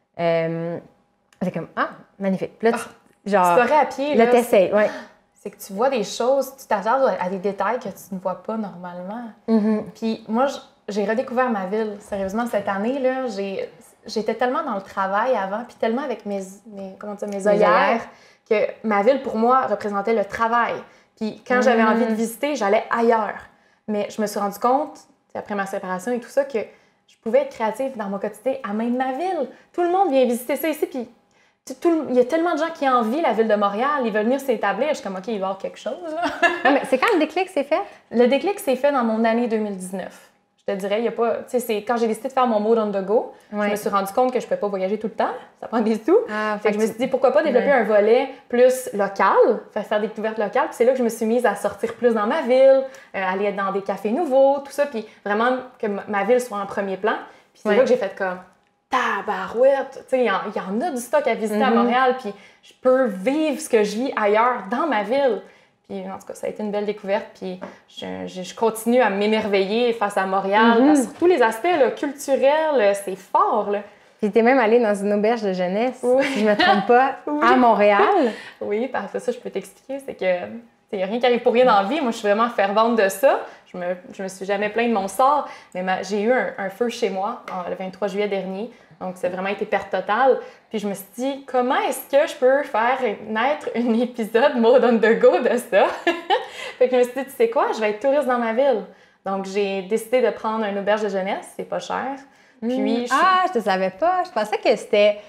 C'est comme, magnifique. Puis là, tu t'aurais à pied. Là, t'essayes, C'est que tu vois des choses, tu t'attardes à des détails que tu ne vois pas normalement. Puis moi, j'ai redécouvert ma ville. Sérieusement, cette année, là, j'étais tellement dans le travail avant, puis tellement avec mes œillères, que ma ville, pour moi, représentait le travail. Puis quand j'avais envie de visiter, j'allais ailleurs. Mais je me suis rendu compte, après ma séparation et tout ça, que je pouvais être créative dans mon quotidien à même ma ville. Tout le monde vient visiter ça ici, puis il y a tellement de gens qui envient la ville de Montréal, ils veulent venir s'établir. Je suis comme, OK, il va y avoir quelque chose. Mais c'est quand le déclic s'est fait? Le déclic s'est fait dans mon année 2019. Je te dirais, il n'y a pas... Tu sais, c'est quand j'ai décidé de faire mon mode on the go, je me suis rendu compte que je ne pouvais pas voyager tout le temps. Ça prend des sous. Fait que je me suis dit, pourquoi pas développer un volet plus local, faire des découvertes locales. Puis c'est là que je me suis mise à sortir plus dans ma ville, aller être dans des cafés nouveaux, tout ça. Puis vraiment que ma ville soit en premier plan. Puis c'est là que j'ai fait comme, tabarouette! Tu sais, il y en a du stock à visiter à Montréal. Puis je peux vivre ce que je vis ailleurs, dans ma ville. Puis, en tout cas, ça a été une belle découverte. Puis, je continue à m'émerveiller face à Montréal. Parce que sur tous les aspects là, culturels, c'est fort. Là. Puis, tu es même allée dans une auberge de jeunesse, si je ne me trompe pas, à Montréal. Oui, parce que ça, je peux t'expliquer. C'est que il n'y a rien qui arrive pour rien dans la vie. Moi, je suis vraiment fervente de ça. Je me suis jamais plainte de mon sort. Mais j'ai eu un feu chez moi le 23 juillet dernier. Donc, ça a vraiment été perte totale. Puis je me suis dit, comment est-ce que je peux faire naître un épisode mode on the go de ça? Fait que je me suis dit, tu sais quoi, je vais être touriste dans ma ville. Donc, j'ai décidé de prendre une auberge de jeunesse. C'est pas cher. Puis, je te savais pas. Je pensais que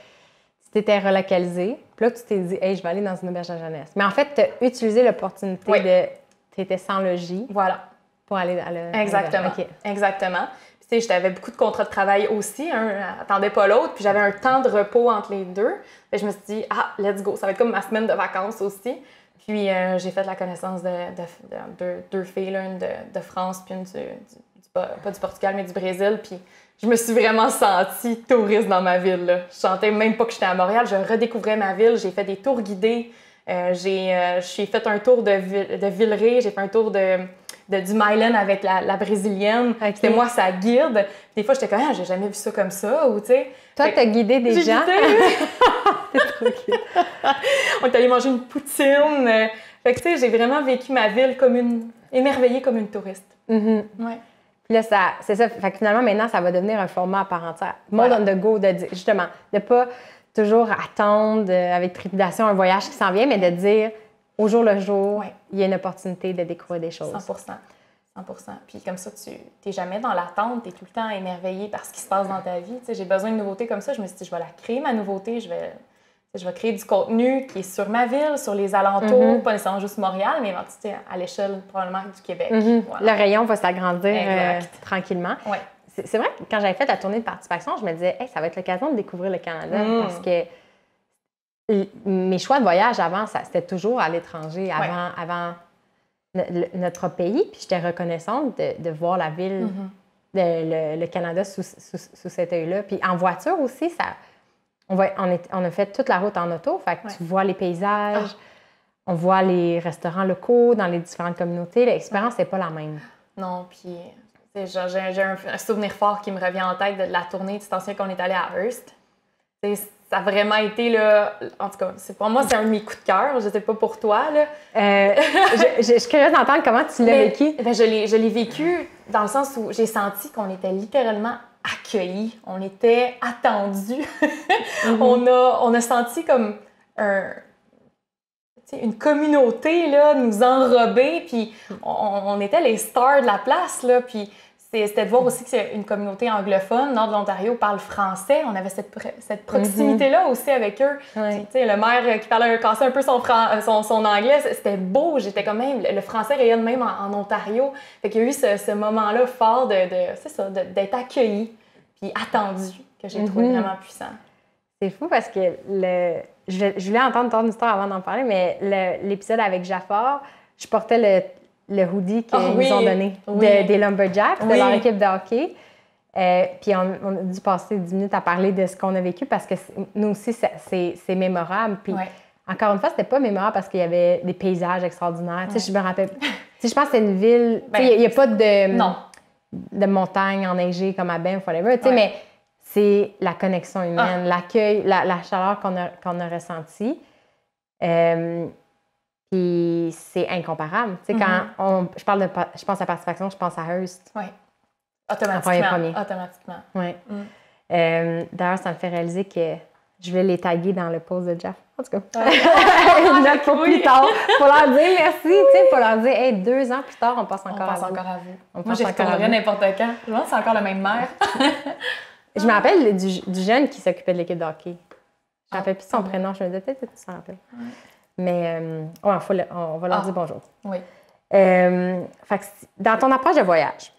tu t'étais relocalisée. Puis là, tu t'es dit, hey, je vais aller dans une auberge de jeunesse. Mais en fait, tu as utilisé l'opportunité tu étais sans logis. Voilà. Pour aller à l'auberge. Exactement. Okay. Exactement. J'avais beaucoup de contrats de travail aussi, n'attendais pas l'autre, puis j'avais un temps de repos entre les deux. Puis je me suis dit, let's go, ça va être comme ma semaine de vacances aussi. Puis j'ai fait la connaissance de 2 filles, là, une de France, puis une pas du Portugal, mais du Brésil. Puis je me suis vraiment sentie touriste dans ma ville. Là. Je sentais même pas que j'étais à Montréal, je redécouvrais ma ville, j'ai fait des tours guidés, j'ai fait un tour de Villeray, j'ai fait un tour du Mylan avec la brésilienne. Okay. C'était moi sa guide. Des fois, j'étais comme, j'ai jamais vu ça comme ça. Ou, tu sais. Toi, t'as guidé des gens. C'est trop cute. On est allé manger une poutine. Fait que, tu sais, j'ai vraiment vécu ma ville émerveillée comme une touriste. Ouais. Puis là, c'est ça. Fait que finalement, maintenant, ça va devenir un format à part entière. Mode on the go, justement, de pas toujours attendre avec trépidation un voyage qui s'en vient, mais de dire au jour le jour, il y a une opportunité de découvrir des choses. 100%. Puis comme ça, tu n'es jamais dans l'attente, tu es tout le temps émerveillé par ce qui se passe dans ta vie. Tu sais, j'ai besoin de nouveautés comme ça. Je me suis dit, je vais la créer, ma nouveauté. Je vais créer du contenu qui est sur ma ville, sur les alentours, pas nécessairement juste Montréal, mais à l'échelle probablement du Québec. Voilà. Le rayon va s'agrandir tranquillement. Ouais. C'est vrai que quand j'avais fait la tournée de participation, je me disais, hey, ça va être l'occasion de découvrir le Canada parce que mes choix de voyage avant, c'était toujours à l'étranger, avant notre pays. Puis j'étais reconnaissante de voir la ville, le Canada sous cet œil-là. Puis en voiture aussi, on a fait toute la route en auto. Fait que tu vois les paysages, on voit les restaurants locaux dans les différentes communautés. L'expérience n'est pas la même. Non, puis j'ai un souvenir fort qui me revient en tête de la tournée de cet ancien qu'on est allé à Hearst. Ça a vraiment été, là, en tout cas, pour moi, c'est un de mes coups de cœur. Je ne sais pas pour toi. Là. Je suis curieuse d'entendre comment tu l'as vécu. Je l'ai vécu dans le sens où j'ai senti qu'on était littéralement accueillis. On était attendus. On a senti comme une communauté là, nous enrober. Puis on était les stars de la place. Là, puis c'était de voir aussi que c'est une communauté anglophone. Nord de l'Ontario parle français. On avait cette proximité-là aussi avec eux. Puis, le maire qui cassait un peu son anglais, c'était beau. J'étais quand même... Le français rayonne même en Ontario. Fait qu'il y a eu ce moment-là fort d'être accueilli puis attendu que j'ai trouvé vraiment puissant. C'est fou parce que je voulais entendre ton histoire avant d'en parler, mais l'épisode avec Jafar, je portais le hoodie qu'ils nous ont donné des Lumberjacks, de leur équipe de hockey. Puis on a dû passer 10 minutes à parler de ce qu'on a vécu parce que nous aussi, c'est mémorable. Puis encore une fois, c'était pas mémorable parce qu'il y avait des paysages extraordinaires. Tu sais, je me rappelle... je pense que c'est une ville... il n'y a pas de montagne enneigée comme à Banff, whatever, tu sais, mais c'est la connexion humaine, l'accueil, la chaleur qu'on a ressentie. Puis c'est incomparable. Tu sais, quand je pense à participation, je pense à Hearst. Oui. Automatiquement. Oui. D'ailleurs, ça me fait réaliser que je vais les taguer dans le post de Jeff. En tout cas, une note pour plus tard. Pour leur dire merci, tu sais, pour leur dire, hey, 2 ans plus tard, on pense encore à vous. Moi, j'y retournerais n'importe quand. Je pense que c'est encore la même mère. Je me rappelle du jeune qui s'occupait de l'équipe de hockey. Je ne me rappelle plus son prénom. Je me disais peut-être que tu t'en rappelles. Mais on va leur dire bonjour. Oui. Fait que dans ton approche de voyage,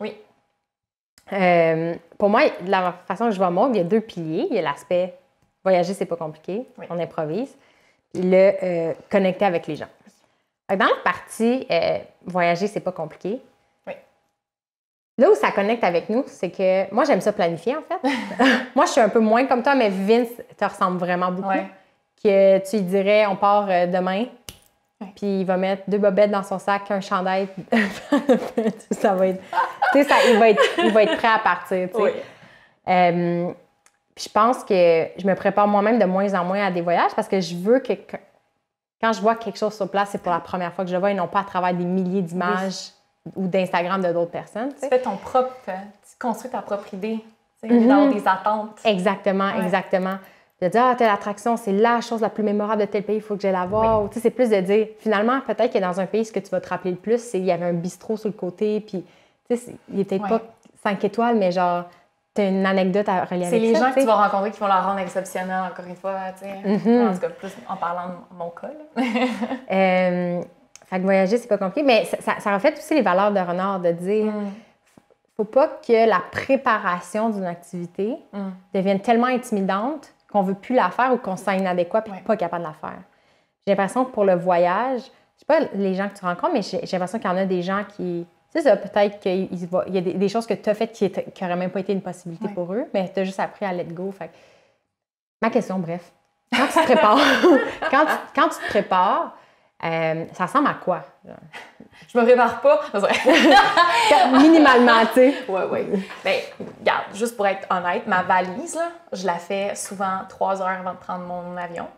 pour moi, de la façon que je vois le monde, il y a 2 piliers. Il y a l'aspect voyager, c'est pas compliqué, on improvise. Puis le connecter avec les gens. Fait que dans la partie voyager, c'est pas compliqué. Là où ça connecte avec nous, c'est que moi, j'aime ça planifier, en fait. Moi, je suis un peu moins comme toi, mais Vince te ressemble vraiment beaucoup. Que tu lui dirais, on part demain, puis il va mettre 2 bobettes dans son sac, un chandail. Ça va être... tu sais, il va être prêt à partir, tu sais. Puis je pense que je me prépare moi-même de moins en moins à des voyages parce que je veux que quand je vois quelque chose sur place, c'est pour la première fois que je le vois et non pas à travers des milliers d'images ou d'Instagram de d'autres personnes. Tu fais tu construis ta propre idée, dans des attentes. Exactement. De dire, telle attraction, c'est la chose la plus mémorable de tel pays, il faut que j'aille la voir. Tu sais, c'est plus de dire, finalement, peut-être que dans un pays, ce que tu vas te rappeler le plus, c'est qu'il y avait un bistrot sur le côté, puis, tu sais, il n'est peut-être pas 5 étoiles, mais genre, tu as une anecdote à relier avec ça. C'est les gens que tu vas rencontrer qui vont la rendre exceptionnelle, encore une fois, tu sais. En tout cas, plus en parlant de mon cas, là. Fait que voyager, c'est pas compliqué, mais ça reflète aussi les valeurs de Renard, de dire, faut pas que la préparation d'une activité devienne tellement intimidante qu'on veut plus la faire ou qu'on se sent inadéquat et pas capable de la faire. J'ai l'impression que pour le voyage, je sais pas les gens que tu rencontres, mais j'ai l'impression qu'il y en a des gens qui... Tu sais, peut-être qu'il y a des choses que tu as faites qui n'auraient même pas été une possibilité pour eux, mais tu as juste appris à let go. Fait que... Ma question, bref, quand tu te prépares, quand tu te prépares, ça ressemble à quoi? Je me prépare pas. Minimalement, tu sais. Oui. Bien, regarde, juste pour être honnête, ma valise, là, je la fais souvent 3 heures avant de prendre mon avion.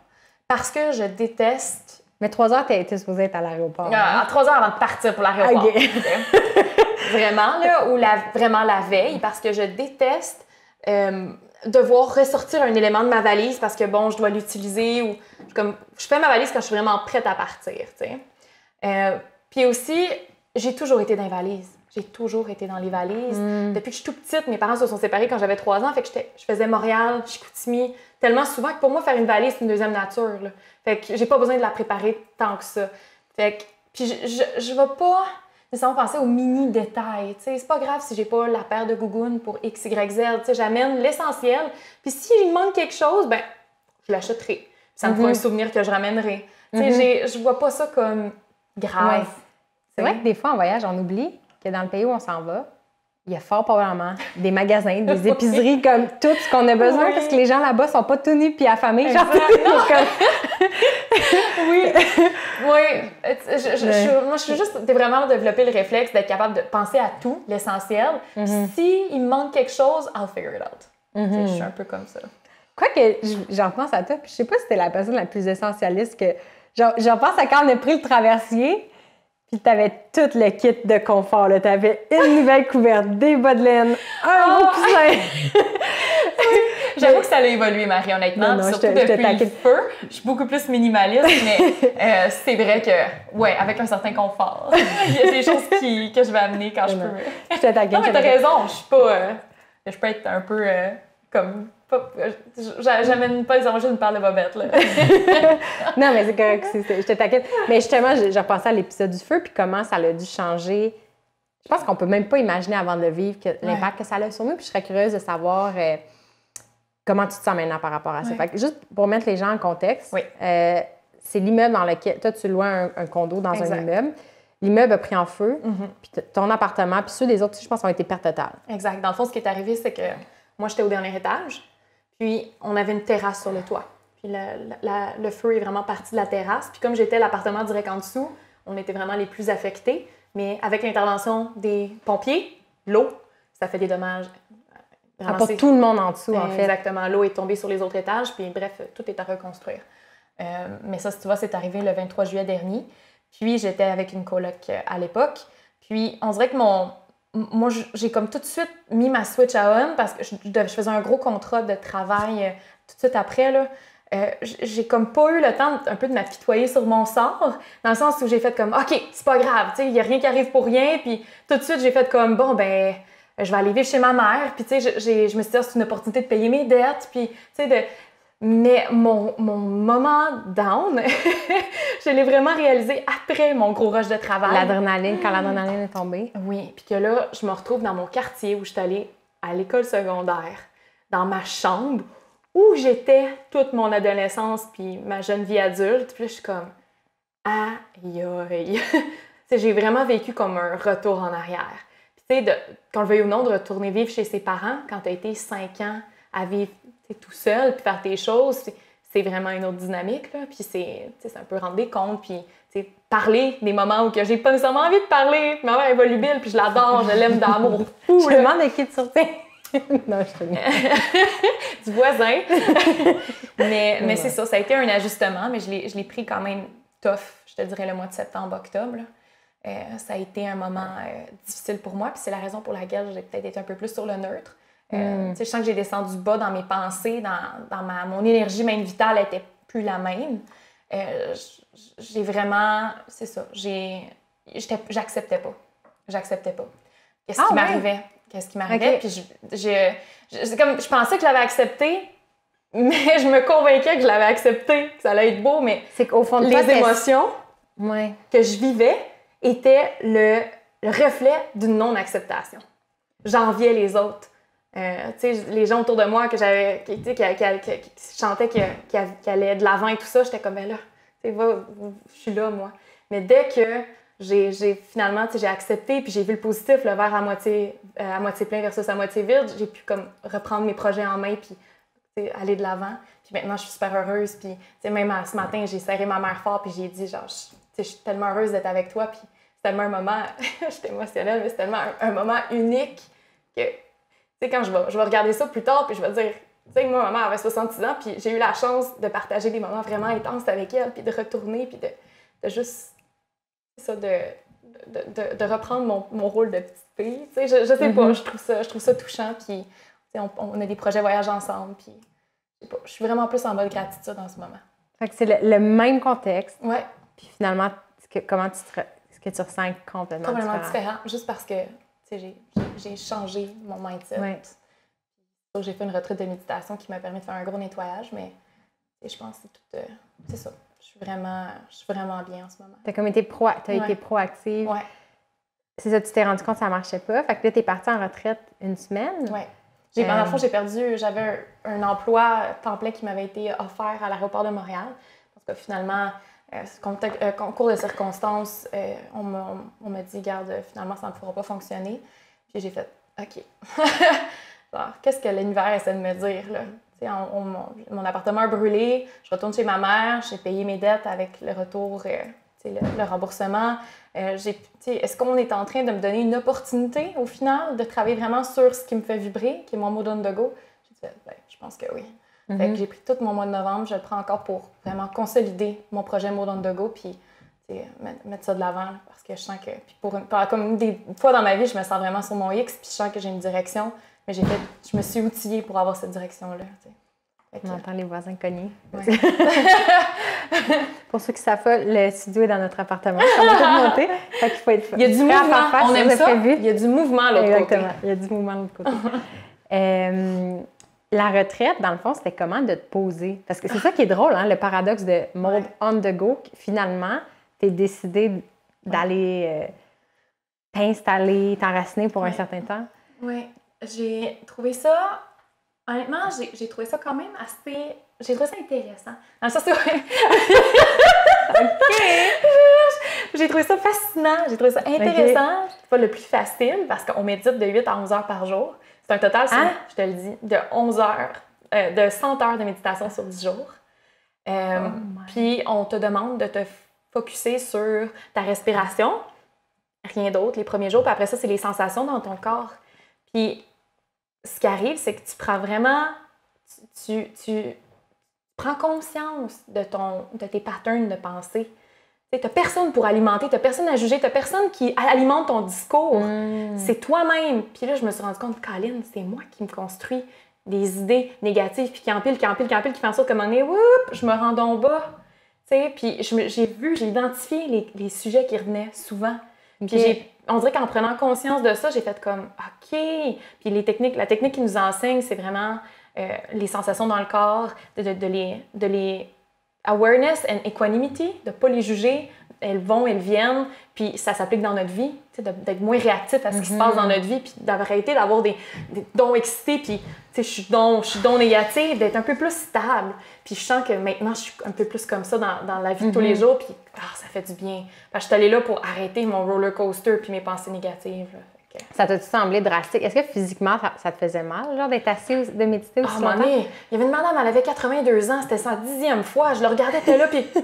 Parce que je déteste... Mais 3 heures, t'es supposée être à l'aéroport. À 3 heures avant de partir pour l'aéroport. OK. Vraiment, là, ou vraiment la veille, parce que je déteste devoir ressortir un élément de ma valise parce que, bon, je dois l'utiliser ou... je fais ma valise quand je suis vraiment prête à partir, tu sais. Puis aussi, j'ai toujours été dans les valises. J'ai toujours été dans les valises. Depuis que je suis toute petite, mes parents se sont séparés quand j'avais 3 ans, fait que je faisais Montréal, Chicoutimi, tellement souvent que pour moi, faire une valise, c'est une deuxième nature, là. Fait que j'ai pas besoin de la préparer tant que ça. Fait que, puis je vais pas nécessairement penser aux mini-détails, tu sais. C'est pas grave si j'ai pas la paire de gougounes pour X, Y, Z, tu sais. J'amène l'essentiel. Puis s'il manque quelque chose, ben je l'achèterai. Puis ça me fera un souvenir que je ramènerai. Tu sais, je vois pas ça comme grave. Ouais. C'est vrai que des fois, en voyage, on oublie que dans le pays où on s'en va, il y a fort probablement des magasins, des épiceries comme tout ce qu'on a besoin parce que les gens là-bas sont pas tout nus puis affamés. Genre, oui. Moi, je suis juste vraiment développer le réflexe d'être capable de penser à tout, l'essentiel. S'il me manque quelque chose, I'll figure it out. Je suis un peu comme ça. Quoique, j'en pense à toi, puis je sais pas si t'es la personne la plus essentialiste que... J'en pense à quand on a pris le traversier, puis t'avais tout le kit de confort. Là. T'avais une nouvelle couverte, des bas de laine, un beau coussin. J'avoue que ça a évolué, Marie, honnêtement. Non, surtout depuis le feu. Je suis beaucoup plus minimaliste, mais c'est vrai que, ouais, avec un certain confort. Il y a des choses que je vais amener quand je peux. Je te taquine. Non, mais t'as raison. Je suis pas... je peux être un peu comme... J'amène pas les enjeux d'une paire de bobettes, là. Non, mais c'est correct. Je te taquine. Mais justement, j'ai repensé à l'épisode du feu, puis comment ça a dû changer. Je pense qu'on peut même pas imaginer avant de le vivre l'impact que ça a sur nous. Puis je serais curieuse de savoir comment tu te sens maintenant par rapport à ça. Fait que juste pour mettre les gens en contexte, c'est l'immeuble dans lequel... Toi, tu loues un condo dans un immeuble. L'immeuble a pris en feu, puis ton appartement, puis ceux des autres, je pense, ont été perte totale. Exact. Dans le fond, ce qui est arrivé, c'est que moi, j'étais au dernier étage. Puis, on avait une terrasse sur le toit. Puis, le feu est vraiment parti de la terrasse. Puis, comme j'étais l'appartement direct en dessous, on était vraiment les plus affectés. Mais avec l'intervention des pompiers, l'eau, ça fait des dommages. Pour tout le monde en dessous, en fait. Exactement. L'eau est tombée sur les autres étages. Puis, bref, tout est à reconstruire. Mais ça, si tu vois, c'est arrivé le 23 juillet dernier. Puis, j'étais avec une coloc à l'époque. Puis, on dirait que moi, j'ai comme tout de suite mis ma switch à on parce que je faisais un gros contrat de travail tout de suite après, là. J'ai comme pas eu le temps un peu de m'apitoyer sur mon sort, dans le sens où j'ai fait comme, OK, c'est pas grave, tu sais, il y a rien qui arrive pour rien. Puis tout de suite, j'ai fait comme, bon, ben, je vais aller vivre chez ma mère. Puis tu sais, je me suis dit, c'est une opportunité de payer mes dettes. Puis, tu sais, Mais mon moment down, je l'ai vraiment réalisé après mon gros rush de travail. L'adrénaline, quand l'adrénaline est tombée. Oui, puis que là, je me retrouve dans mon quartier où je suis allée à l'école secondaire, dans ma chambre, où j'étais toute mon adolescence puis ma jeune vie adulte. Puis là, je suis comme, aïe aïe. J'ai vraiment vécu comme un retour en arrière. Puis tu sais, qu'on le veuille ou non, de retourner vivre chez ses parents quand tu as été 5 ans à vivre tout seul, puis faire tes choses, c'est vraiment une autre dynamique, là. Puis c'est un peu rendre des comptes, puis parler des moments où que j'ai pas nécessairement envie de parler. Ma mère est volubile, puis je l'adore, je l'aime d'amour fou. Je me demande de qui tu retiens. Non, je te dis. Du voisin. mais c'est ça, ça a été un ajustement, mais je l'ai pris quand même tough, je te dirais le mois de septembre, octobre. Ça a été un moment difficile pour moi, puis c'est la raison pour laquelle j'ai peut-être été un peu plus sur le neutre. Je sens que j'ai descendu bas dans mes pensées, dans mon énergie même vitale n'était plus la même. J'ai vraiment, c'est ça, j'acceptais pas. Qu'est-ce qui m'arrivait? Okay. Puis c'est comme, je pensais que je l'avais accepté, mais je me convainquais que je l'avais accepté, que ça allait être beau, mais c'est qu'au fond de les émotions que je vivais étaient le reflet d'une non-acceptation. J'enviais les autres. Les gens autour de moi que j'avais, qui chantaient qui allaient de l'avant et tout ça, j'étais comme, ben là, je suis là, moi. Mais dès que j'ai finalement, j'ai accepté, puis j'ai vu le positif, le verre à moitié plein versus à moitié vide, j'ai pu comme reprendre mes projets en main, puis aller de l'avant. Puis maintenant, je suis super heureuse, puis même ce matin, j'ai serré ma mère fort, puis j'ai dit, genre, je suis tellement heureuse d'être avec toi, puis c'est tellement un moment, je suis émotionnelle, mais c'est tellement un moment unique que... quand je vais regarder ça plus tard, puis je vais dire, Tu sais, moi, ma mère avait 66 ans, puis j'ai eu la chance de partager des moments vraiment intenses avec elle, puis de retourner, puis de juste, ça, de reprendre mon rôle de petite fille. Tu sais, je sais pas, je trouve ça touchant, puis on a des projets voyage ensemble, puis je sais pas, je suis vraiment plus en mode gratitude en ce moment. Fait que c'est le même contexte. Ouais. Puis finalement, ce que tu ressens est complètement différent. Juste parce que j'ai changé mon mindset. Ouais. J'ai fait une retraite de méditation qui m'a permis de faire un gros nettoyage, mais je pense que c'est tout. C'est ça. Je suis vraiment bien en ce moment. Tu as comme été proactive. Ouais. C'est ça, tu t'es rendu compte que ça marchait pas. Fait que là, tu es partie en retraite une semaine. Oui. Dans le fond, j'avais un emploi temps plein qui m'avait été offert à l'aéroport de Montréal. Parce que finalement, concours de circonstances, on m'a dit, garde, finalement, ça ne pourra pas fonctionner. Puis j'ai fait, OK. Alors, qu'est-ce que l'univers essaie de me dire, là? Mon appartement a brûlé, je retourne chez ma mère, j'ai payé mes dettes avec le retour, le remboursement. Est-ce qu'on est en train de me donner une opportunité, au final, de travailler vraiment sur ce qui me fait vibrer, qui est mon mode on the go? J'ai dit, je pense que oui. Fait que j'ai pris tout mon mois de novembre, je le prends encore pour vraiment consolider mon projet mode on the go, puis mettre ça de l'avant, parce que je sens que, comme des fois dans ma vie, je me sens vraiment sur mon X, puis je sens que j'ai une direction, mais je me suis outillée pour avoir cette direction-là. On entend les voisins cogner. Ouais. Pour ceux qui savent pas, le studio est dans notre appartement. On a tout monté. Fait qu'il faut être Il y a du mouvement. On aime ça. Il y a du mouvement à l'autre côté. Exactement. Il y a du mouvement à l'autre côté. La retraite, dans le fond, c'était comment de te poser? Parce que c'est ça qui est drôle, hein, le paradoxe de mode on the go. Finalement, tu es décidé d'aller t'installer, t'enraciner pour un certain temps. Oui. J'ai trouvé ça... Honnêtement, j'ai trouvé ça quand même assez... J'ai trouvé ça intéressant. Dans le sens où... OK! J'ai trouvé ça fascinant. J'ai trouvé ça intéressant. Okay. C'est pas le plus facile parce qu'on médite de 8 à 11 heures par jour. C'est un total, je te le dis, de 11 heures, de 100 heures de méditation sur 10 jours. Puis on te demande de te focusser sur ta respiration. Rien d'autre les premiers jours. Puis après ça, c'est les sensations dans ton corps. Puis ce qui arrive, c'est que tu prends vraiment... Tu prends conscience de tes patterns de pensée. Tu n'as personne pour alimenter, tu n'as personne à juger, tu n'as personne qui alimente ton discours. C'est toi-même. Puis là, je me suis rendu compte, Colin, c'est moi qui me construis des idées négatives, puis qui empilent, qui fait en sorte qu'à un moment donné, je me rends en bas. Puis j'ai identifié les sujets qui revenaient souvent. Puis on dirait qu'en prenant conscience de ça, j'ai fait comme, OK. Puis la technique qui nous enseigne, c'est vraiment les sensations dans le corps, de les awareness and equanimity, de ne pas les juger. Elles vont, elles viennent, puis ça s'applique dans notre vie, d'être moins réactif à ce qui se passe dans notre vie, puis d'arrêter d'avoir des dons excités, puis je suis don négative, d'être un peu plus stable. Puis je sens que maintenant, je suis un peu plus comme ça dans la vie de tous les jours, puis ça fait du bien. Parce que je suis allée là pour arrêter mon roller coaster puis mes pensées négatives. Là. Ça t'a-tu semblé drastique? Est-ce que physiquement, ça te faisait mal, genre d'être assise, de méditer aussi longtemps? Il y avait une madame, elle avait 82 ans, c'était sa 10e fois. Je le regardais, elle était là, puis...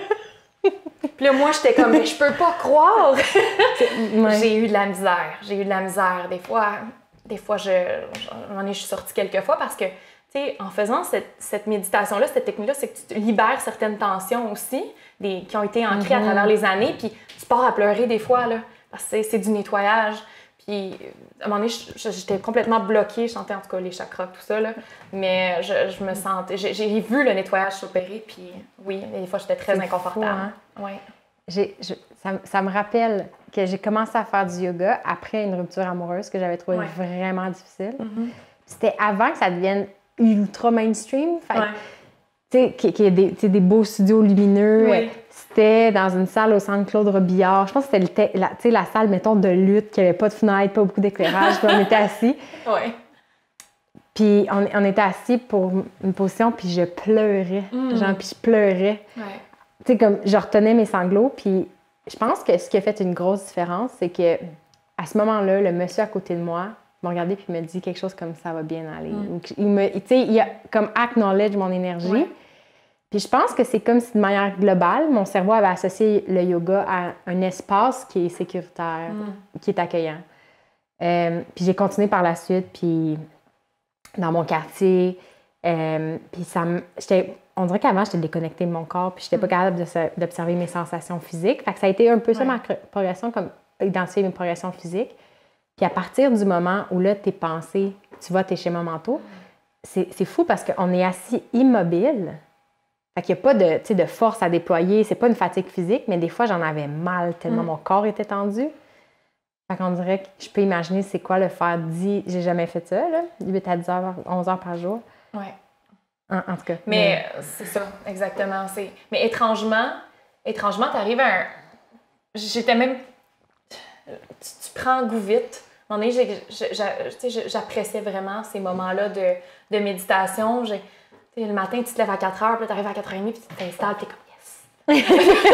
Puis là, moi, j'étais comme, mais je peux pas croire! J'ai eu de la misère. Des fois, je suis sortie quelques fois parce que, tu sais, en faisant cette méditation-là, cette technique-là, c'est que tu libères certaines tensions aussi, qui ont été ancrées à travers les années, puis tu pars à pleurer des fois, là, parce que c'est du nettoyage. Puis, à un moment donné, j'étais complètement bloquée. Je sentais en tout cas les chakras, tout ça, là. Mais je me sentais... J'ai vu le nettoyage s'opérer, puis oui, des fois, j'étais très inconfortable. Fou, hein? Ouais. Ça me rappelle que j'ai commencé à faire du yoga après une rupture amoureuse que j'avais trouvé vraiment difficile. C'était avant que ça devienne ultra mainstream. Fait qu'il y ait des beaux studios lumineux. C'était dans une salle au centre Claude Robillard. Je pense que c'était la salle, mettons, de lutte, qui n'avait pas de fenêtre, pas beaucoup d'éclairage. On était assis. Puis on était assis pour une position, puis je pleurais. Puis je pleurais. Tu sais, comme je retenais mes sanglots. Puis je pense que ce qui a fait une grosse différence, c'est que à ce moment-là, le monsieur à côté de moi m'a regardé puis me dit quelque chose comme ça va bien aller. Il a comme acknowledge mon énergie. Puis je pense que c'est comme si de manière globale, mon cerveau avait associé le yoga à un espace qui est sécuritaire, qui est accueillant. Puis j'ai continué par la suite, puis dans mon quartier, Puis on dirait qu'avant, j'étais déconnectée de mon corps, puis j'étais pas capable d'observer mes sensations physiques. Fait que ça a été un peu ça ma progression, comme identifier mes progressions physiques. Puis à partir du moment où là, tes pensées, tu vois tes schémas mentaux, c'est fou parce qu'on est assis immobile. Fait qu'il n'y a pas de force à déployer. C'est pas une fatigue physique, mais des fois, j'en avais mal tellement mon corps était tendu. Fait qu'on dirait que je peux imaginer c'est quoi le faire dit. J'ai jamais fait ça, là, 8 à 10 heures, 11 heures par jour. Ouais. En tout cas. Mais c'est ça, exactement. Mais étrangement, t'arrives à un... J'étais même... Tu prends goût vite. À un moment donné, j'appréciais vraiment ces moments-là de méditation. Le matin, tu te lèves à 4 heures, puis tu arrives à 4h30, puis tu t'installes, t'es comme yes!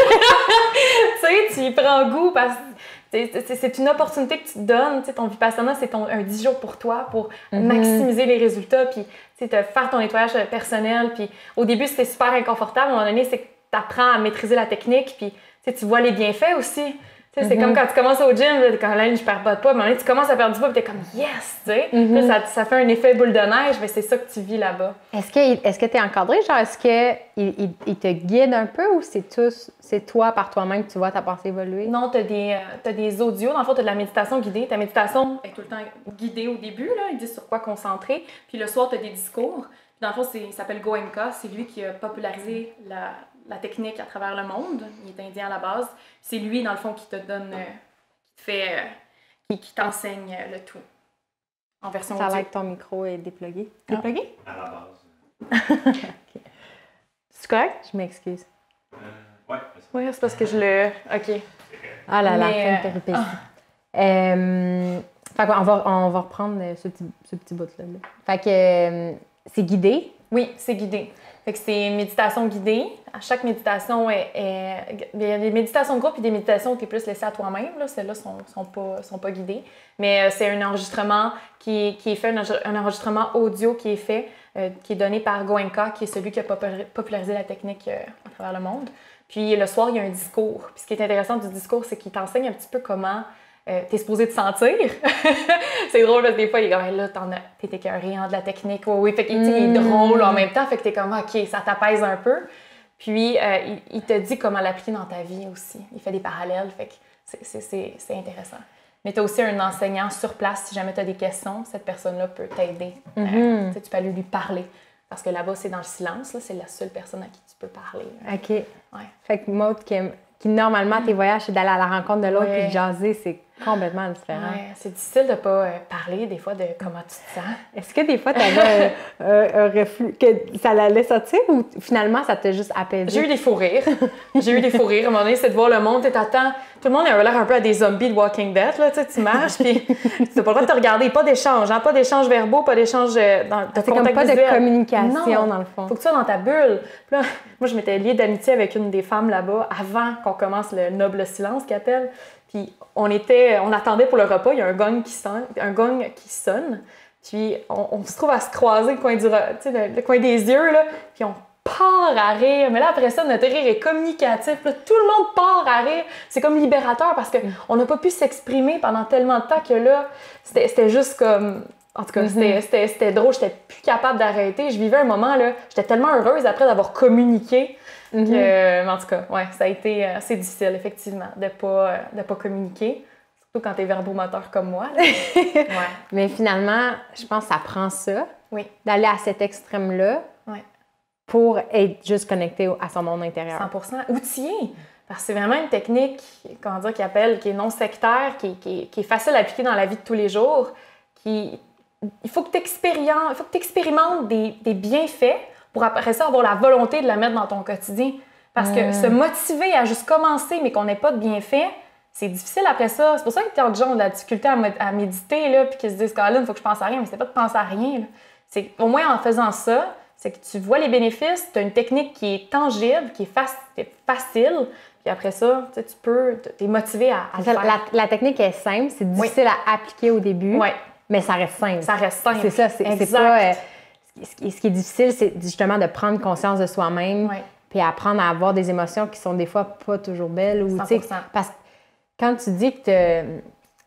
Tu y prends goût parce que c'est une opportunité que tu te donnes. Ton Vipassana, c'est un 10 jours pour toi, pour maximiser les résultats, puis te faire ton nettoyage personnel. Puis au début, c'était super inconfortable. À un moment donné, c'est que tu apprends à maîtriser la technique, puis tu vois les bienfaits aussi. C'est comme quand tu commences au gym, là, quand là, je perds pas de poids, mais tu commences à perdre du poids, puis t'es comme yes, tu sais. Là, ça fait un effet boule de neige, mais c'est ça que tu vis là-bas. Est-ce que tu es encadré? Genre, est-ce qu'il te guide un peu ou c'est toi, par toi-même, que tu vois ta pensée évoluer? Non, t'as des audios. Dans le fond, t'as de la méditation guidée. Ta méditation est tout le temps guidée au début, là. Ils disent sur quoi concentrer. Puis le soir, t'as des discours. Puis dans le fond, il s'appelle Goenka. C'est lui qui a popularisé la technique à travers le monde. Il est indien à la base. C'est lui, dans le fond, qui te donne, qui t'enseigne le tout. En version Ça a audio. l'air que ton micro est déplugué. Déplugué? À la base. Okay. C'est correct? Je m'excuse. Ouais. Oui, c'est parce que je le... OK. Ah là là, Mais, plein de péripéties. Fait qu'on on va reprendre ce petit bout-là. Là. Fait que c'est guidé. Oui, c'est guidé. Fait que c'est une méditation guidée. À chaque méditation, il y a des méditations de groupe et des méditations où tu es plus laissé à toi-même. Là. Celles-là sont pas guidées. Mais c'est un enregistrement qui est fait, un enregistrement audio qui est fait, qui est donné par Goenka, qui est celui qui a popularisé la technique à travers le monde. Puis le soir, il y a un discours. Puis ce qui est intéressant du discours, c'est qu'il t'enseigne un petit peu comment t'es supposé te sentir. C'est drôle parce que des fois, il est comme là, t'es écœuré de la technique. Oui. Fait qu'il est drôle en même temps. Fait que t'es comme OK, ça t'apaise un peu. Puis il te dit comment l'appliquer dans ta vie aussi. Il fait des parallèles. Fait que c'est intéressant. Mais tu as aussi un enseignant sur place. Si jamais tu as des questions, cette personne-là peut t'aider. Tu peux aller lui parler. Parce que là-bas, c'est dans le silence. Là, c'est la seule personne à qui tu peux parler. OK. Ouais. Fait que Maud, qui normalement, tes voyages, c'est d'aller à la rencontre de l'autre puis de jaser, c'est complètement différent. Ouais, c'est difficile de ne pas parler des fois de comment tu te sens. Est-ce que des fois, tu avais un reflux, que ça l'allait sortir ou finalement, ça t'a juste apaisé? J'ai eu des fous rires. À un moment donné, c'est de voir le monde, t'attends. Tout le monde a l'air un peu à des zombies de Walking Dead, là, tu marches, puis tu n'as pas le droit de te regarder. Pas d'échange, pas d'échange verbaux, pas d'échange de c'est comme pas visuel. De communication, non, dans le fond. Faut que tu sois dans ta bulle. Puis là, moi, je m'étais liée d'amitié avec une des femmes là-bas avant qu'on commence le noble silence qu'ils appellent. Puis on attendait pour le repas, il y a un gong qui sonne. Puis on se trouve à se croiser le coin le coin des yeux, là, puis on part à rire. Mais là, après ça, notre rire est communicatif. Là, tout le monde part à rire. C'est comme libérateur parce qu'on n'a pas pu s'exprimer pendant tellement de temps que là, c'était juste comme... En tout cas, c'était drôle. J'étais plus capable d'arrêter. Je vivais un moment, là, j'étais tellement heureuse après d'avoir communiqué. En tout cas, ouais, ça a été assez difficile, effectivement, de pas communiquer. Surtout quand t'es verbomoteur comme moi. Ouais. Mais finalement, je pense que ça prend ça, oui. D'aller à cet extrême-là pour être juste connecté à son monde intérieur. 100%. Outillé. Parce que c'est vraiment une technique, comment dire, qui est non sectaire, qui est facile à appliquer dans la vie de tous les jours. Il faut que tu expérimentes des bienfaits pour après ça avoir la volonté de la mettre dans ton quotidien. Parce que se motiver à juste commencer, mais qu'on n'ait pas de bienfaits, c'est difficile après ça. C'est pour ça que tant de gens ont de la difficulté à méditer, là, puis qu'ils se disent « Colin, il faut que je pense à rien », mais c'est pas de penser à rien. Là. C'est, au moins, en faisant ça, c'est que tu vois les bénéfices, tu as une technique qui est tangible, qui est facile, puis après ça, tu es motivé à le faire. La technique est simple, c'est difficile à appliquer au début, mais ça reste simple. Ça reste simple. C'est ça, c'est pas... ce qui est difficile, c'est justement de prendre conscience de soi-même, puis apprendre à avoir des émotions qui sont des fois pas toujours belles. Ou, 100%. Parce que quand tu dis que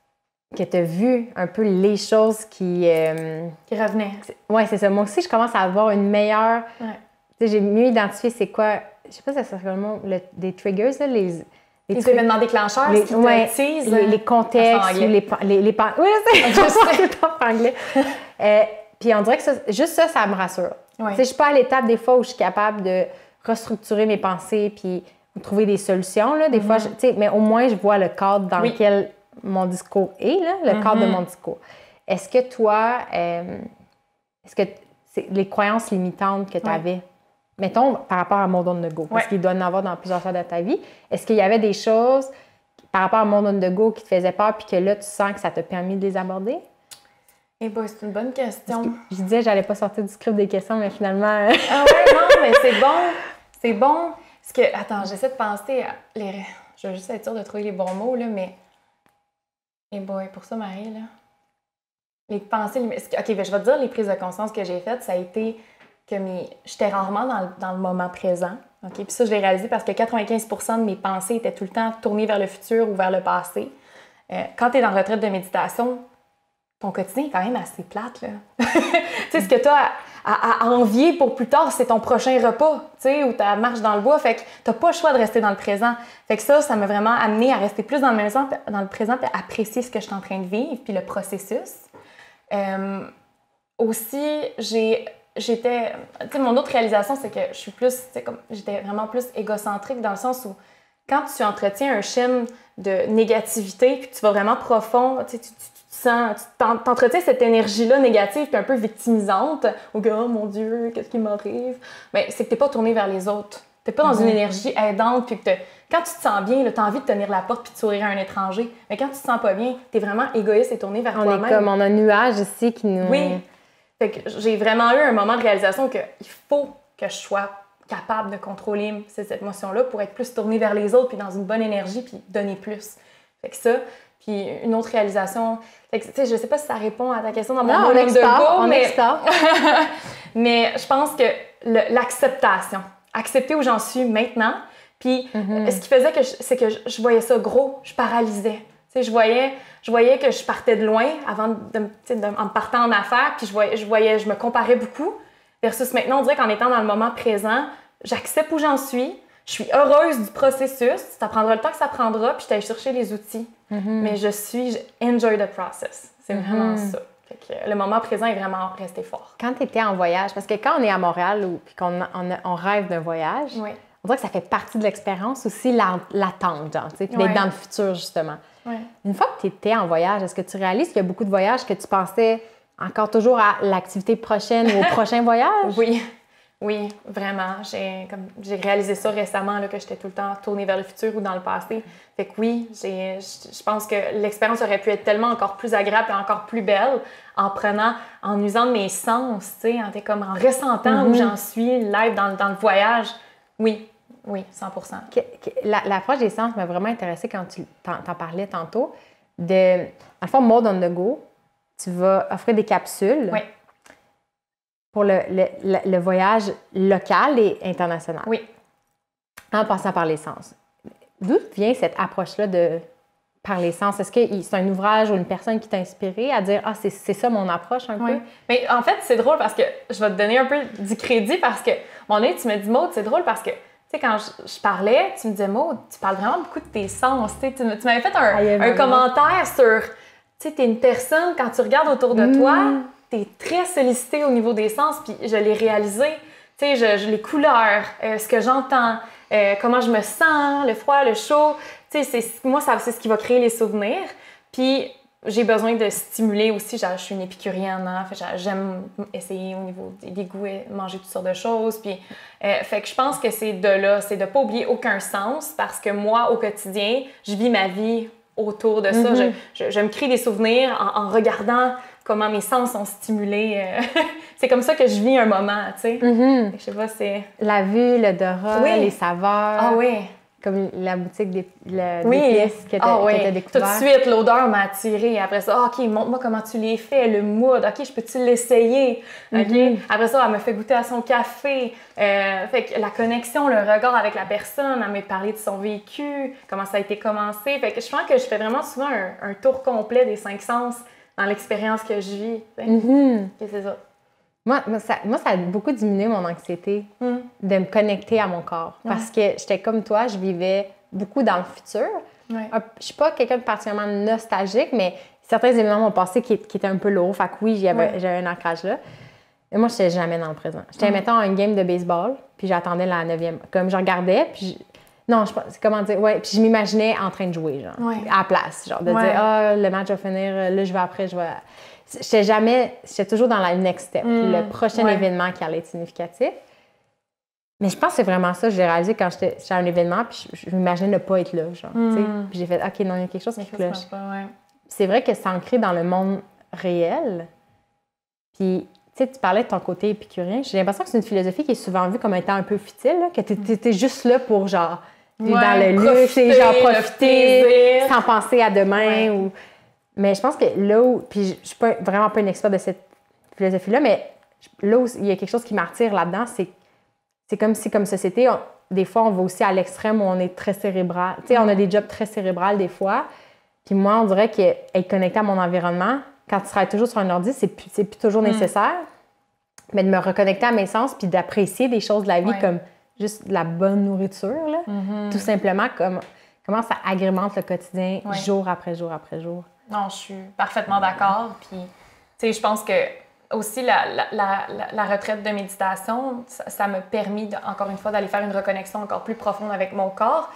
que tu as vu un peu les choses qui revenaient. Oui, c'est ça. Moi aussi, je commence à avoir une meilleure... Ouais. Tu sais, j'ai mieux identifié c'est quoi... Je sais pas si ça s'appelle le mot, des triggers, là, les événements déclencheurs, ce qui te tease, les contextes, ou les oui, c'est pas en anglais. Puis on dirait que juste ça me rassure. Ouais. Tu sais, je suis pas à l'étape des fois où je suis capable de restructurer mes pensées puis trouver des solutions. Là. Des fois, tu sais, mais au moins, je vois le cadre dans lequel mon discours est, là, le cadre de mon discours. Est-ce que toi, est-ce que c'est les croyances limitantes que tu avais, mettons, par rapport à Mode on the Go, parce qu'il doit en avoir dans plusieurs sphères de ta vie, est-ce qu'il y avait des choses par rapport à Mode on the Go qui te faisaient peur puis que là, tu sens que ça t'a permis de les aborder? Eh bien, c'est une bonne question. Je disais que j'allais pas sortir du script des questions, mais finalement... Ah ouais, non, mais c'est bon. C'est bon. Parce que, attends, j'essaie de penser à les... Je vais juste être sûre de trouver les bons mots, là, mais... Eh boy, pour ça, Marie, là... Les pensées... OK, ben, je vais te dire, les prises de conscience que j'ai faites, ça a été que j'étais rarement dans le moment présent. OK? Puis ça, je l'ai réalisé parce que 95% de mes pensées étaient tout le temps tournées vers le futur ou vers le passé. Quand tu es dans la retraite de méditation, ton quotidien est quand même assez plate, là. Tu sais, ce que tu as à envier pour plus tard, c'est ton prochain repas, tu sais, ou ta marche dans le bois. Fait que tu n'as pas le choix de rester dans le présent. Fait que ça m'a vraiment amené à rester plus dans le présent puis à apprécier ce que je suis en train de vivre puis le processus. Aussi, j'étais... Tu sais, mon autre réalisation, c'est que je suis plus... J'étais vraiment plus égocentrique dans le sens où quand tu entretiens un schéma de négativité puis tu vas vraiment profond, tu t'entretiens cette énergie-là négative puis un peu victimisante, au gars, oh mon Dieu, qu'est-ce qui m'arrive? Mais c'est que t'es pas tourné vers les autres. T'es pas dans une énergie aidante puis que quand tu te sens bien, t'as envie de tenir la porte puis de sourire à un étranger. Mais quand tu te sens pas bien, t'es vraiment égoïste et tourné vers toi-même. On a un nuage ici qui nous... Oui. Fait que j'ai vraiment eu un moment de réalisation qu'il faut que je sois capable de contrôler cette émotion-là pour être plus tournée vers les autres puis dans une bonne énergie puis donner plus. Fait que ça... Puis une autre réalisation, tu sais, je sais pas si ça répond à ta question dans mon on explore. Mais je pense que l'acceptation, accepter où j'en suis maintenant, puis ce qui faisait que c'est que je voyais ça gros, je paralysais. Tu sais, je voyais que je partais de loin avant en me partant en affaires, puis je me comparais beaucoup versus maintenant, on dirait qu'en étant dans le moment présent, j'accepte où j'en suis. Je suis heureuse du processus, ça prendra le temps que ça prendra, puis je t'ai chercher les outils. Mais enjoy the process. C'est vraiment ça. Fait que le moment présent est vraiment resté fort. Quand tu étais en voyage, parce que quand on est à Montréal puis qu'on rêve d'un voyage, on dirait que ça fait partie de l'expérience aussi, l'attente, genre, tu sais, puis d'être dans le futur, justement. Une fois que tu étais en voyage, est-ce que tu réalises qu'il y a beaucoup de voyages que tu pensais encore toujours à l'activité prochaine ou au prochain voyage? Oui, vraiment. J'ai réalisé ça récemment, là, que j'étais tout le temps tournée vers le futur ou dans le passé. Fait que oui, je pense que l'expérience aurait pu être tellement encore plus agréable et encore plus belle en usant de mes sens, tu sais, en ressentant où j'en suis live dans le voyage. Oui, 100%. L'approche des sens m'a vraiment intéressée quand tu t'en parlais tantôt. En fond, Mode on the Go, tu vas offrir des capsules. Oui. Pour le voyage local et international. Oui. En passant par les sens. D'où vient cette approche-là par les sens? Est-ce que c'est un ouvrage ou une personne qui t'a inspiré à dire « Ah, c'est ça mon approche un peu? » Mais en fait, c'est drôle parce que je vais te donner un peu du crédit parce que, mon nez, tu me dis « Maud, c'est drôle parce que, tu sais, quand je parlais, tu me disais « Maud, tu parles vraiment beaucoup de tes sens. » Tu m'avais fait un commentaire sur, tu sais, t'es une personne, quand tu regardes autour de toi, t'es très sollicitée au niveau des sens, puis je l'ai réalisé. Tu sais, les couleurs, ce que j'entends, comment je me sens, le froid, le chaud. Tu sais, moi, c'est ce qui va créer les souvenirs. Puis, j'ai besoin de stimuler aussi. Je suis une épicurienne, hein? J'aime essayer au niveau des goûts et manger toutes sortes de choses. Puis, fait que je pense que c'est de là, c'est de ne pas oublier aucun sens parce que moi, au quotidien, je vis ma vie autour de ça. Je me crée des souvenirs en regardant comment mes sens sont stimulés. C'est comme ça que je vis un moment, tu sais. Je sais pas, c'est... La vue, l'odorat, les saveurs. Ah oui. comme la boutique d'épices que tu Tout as découvert. de suite, l'odeur m'a attirée. Après ça, OK, montre-moi comment tu les fais, le mood. OK, je peux-tu l'essayer? OK. Après ça, elle me fait goûter à son café. Fait que la connexion, le regard avec la personne, elle m'a parlé de son vécu, comment ça a été commencé. Fait que je pense que je fais vraiment souvent un tour complet des 5 sens dans l'expérience que je vis. Et c'est ça. Moi, ça a beaucoup diminué mon anxiété de me connecter à mon corps. Parce que j'étais comme toi, je vivais beaucoup dans le futur. Ouais. Je suis pas quelqu'un de particulièrement nostalgique, mais certains événements m'ont passé qui étaient un peu lourds. Fait que oui, j'avais un ancrage là. Mais moi, je n'étais jamais dans le présent. J'étais, mettons, à une game de baseball, puis j'attendais la 9e. Comme je regardais, puis non, je pense, comment dire, ouais, puis je m'imaginais en train de jouer, genre, à la place, genre, de dire, le match va finir, là, je vais après, je vais... J'étais toujours dans la next step, le prochain événement qui allait être significatif. Mais je pense que c'est vraiment ça, j'ai réalisé quand j'étais à un événement, puis je m'imaginais ne pas être là, genre, tu sais. Puis j'ai fait, OK, non, il y a quelque chose qui cloche. C'est vrai que c'est ancré dans le monde réel. Puis, tu sais, tu parlais de ton côté épicurien. J'ai l'impression que c'est une philosophie qui est souvent vue comme étant un peu futile, là, que t'étais juste là pour, genre, vivre dans le luxe, et genre profiter sans penser à demain. Ou... Mais je pense que là où... Puis je suis vraiment pas une experte de cette philosophie-là, mais là où il y a quelque chose qui m'attire là-dedans, c'est comme si, comme société, des fois, on va aussi à l'extrême où on est très cérébral. Tu sais, on a des jobs très cérébrales des fois. Puis moi, on dirait qu'être connecté à mon environnement, quand tu travailles toujours sur un ordi, c'est plus toujours nécessaire. Mais de me reconnecter à mes sens puis d'apprécier des choses de la vie comme juste de la bonne nourriture, là. Tout simplement, comment ça agrémente le quotidien jour après jour après jour. Non, je suis parfaitement d'accord. Puis, tu sais, je pense que aussi la retraite de méditation, ça m'a permis, encore une fois, d'aller faire une reconnexion encore plus profonde avec mon corps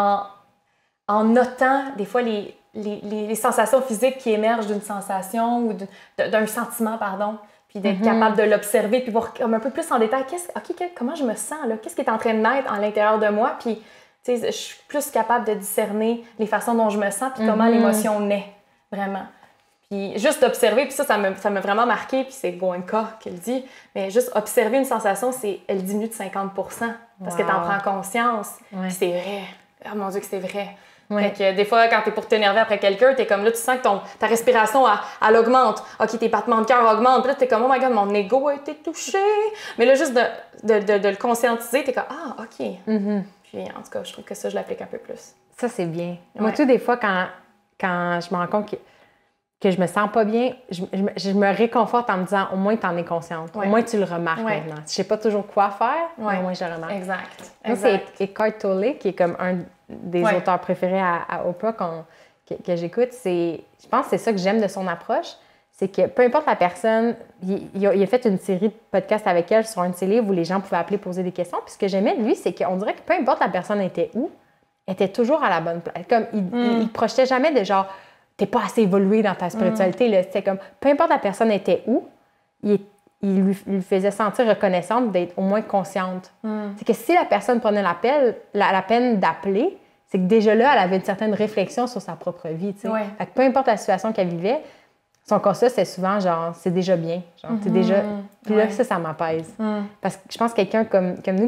en notant des fois les sensations physiques qui émergent d'une sensation ou d'un sentiment, pardon, puis d'être capable de l'observer, puis voir comme un peu plus en détail, comment je me sens, là? Qu'est-ce qui est en train de naître à l'intérieur de moi, puis tu sais, je suis plus capable de discerner les façons dont je me sens, puis comment l'émotion naît, vraiment. Puis juste d'observer, puis ça m'a vraiment marqué, puis c'est Goenka qui le dit, mais juste observer une sensation, elle diminue de 50 parce que tu en prends conscience, puis c'est vrai. Oh mon Dieu que c'est vrai. Fait que des fois, quand t'es pour t'énerver après quelqu'un, t'es comme là, tu sens que ta respiration, elle augmente. OK, tes battements de cœur augmentent. Puis là, t'es comme, oh my God, mon ego a été touché. Mais là, juste de le conscientiser, t'es comme, ah, OK. Puis en tout cas, je trouve que ça, je l'applique un peu plus. Ça, c'est bien. Moi, tu sais, des fois, quand je me rends compte que je me sens pas bien, je me réconforte en me disant, au moins, t'en es consciente. Au moins, tu le remarques maintenant. Je sais pas toujours quoi faire, mais au moins, je le remarque. Exact. Moi, c'est Eckhart Tolle, qui est comme un des auteurs préférés à Oprah que j'écoute. Je pense que c'est ça que j'aime de son approche. C'est que peu importe la personne, il a fait une série de podcasts avec elle sur un de ses livres où les gens pouvaient appeler, poser des questions. Puis ce que j'aimais de lui, c'est qu'on dirait que peu importe la personne était où, elle était toujours à la bonne place. Comme il projetait jamais de genre, t'es pas assez évolué dans ta spiritualité. Là. C'était comme, peu importe la personne était où, il lui faisait sentir reconnaissante d'être au moins consciente. C'est que si la personne prenait la peine d'appeler, c'est que déjà là, elle avait une certaine réflexion sur sa propre vie. Fait que peu importe la situation qu'elle vivait, son constat, c'est souvent genre, c'est déjà bien. Genre, t'es déjà... Puis là, ça m'apaise. Parce que je pense que quelqu'un comme nous,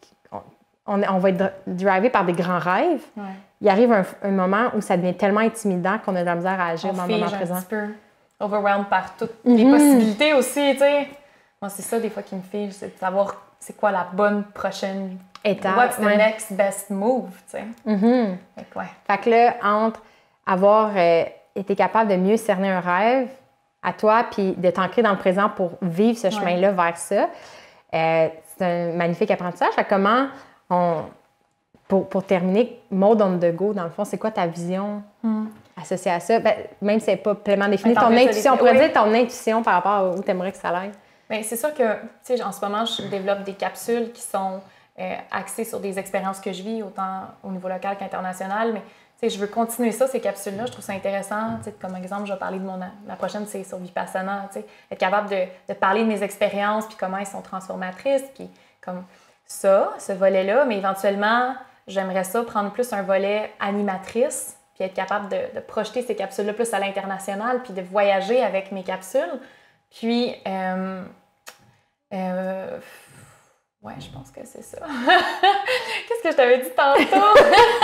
on va être drivé par des grands rêves, il arrive un moment où ça devient tellement intimidant qu'on a de la misère à agir dans le moment présent. Un petit peu overwhelmed par toutes les possibilités aussi, tu sais. Moi, c'est ça, des fois, qui me fige, c'est de savoir c'est quoi la bonne prochaine étape. What's the next best move, tu sais. Fait que là, entre avoir été capable de mieux cerner un rêve à toi, puis de t'ancrer dans le présent pour vivre ce chemin-là vers ça, c'est un magnifique apprentissage. Fait comment pour terminer, mode on the go, dans le fond, c'est quoi ta vision associée à ça? Ben, même si c'est pas pleinement défini, ton intuition, on pourrait dire ton intuition par rapport à où tu aimerais que ça aille. Bien, c'est sûr que, tu sais, en ce moment, je développe des capsules qui sont axées sur des expériences que je vis, autant au niveau local qu'international, mais tu sais, je veux continuer ça, ces capsules-là. Je trouve ça intéressant. Tu sais, comme exemple, je vais parler de la prochaine, c'est sur Vipassana, tu sais, être capable de parler de mes expériences, puis comment elles sont transformatrices, puis comme ça, ce volet-là, mais éventuellement, j'aimerais ça prendre plus un volet animatrice, puis être capable de projeter ces capsules-là plus à l'international, puis de voyager avec mes capsules. Puis, Ouais, je pense que c'est ça. Qu'est-ce que je t'avais dit tantôt?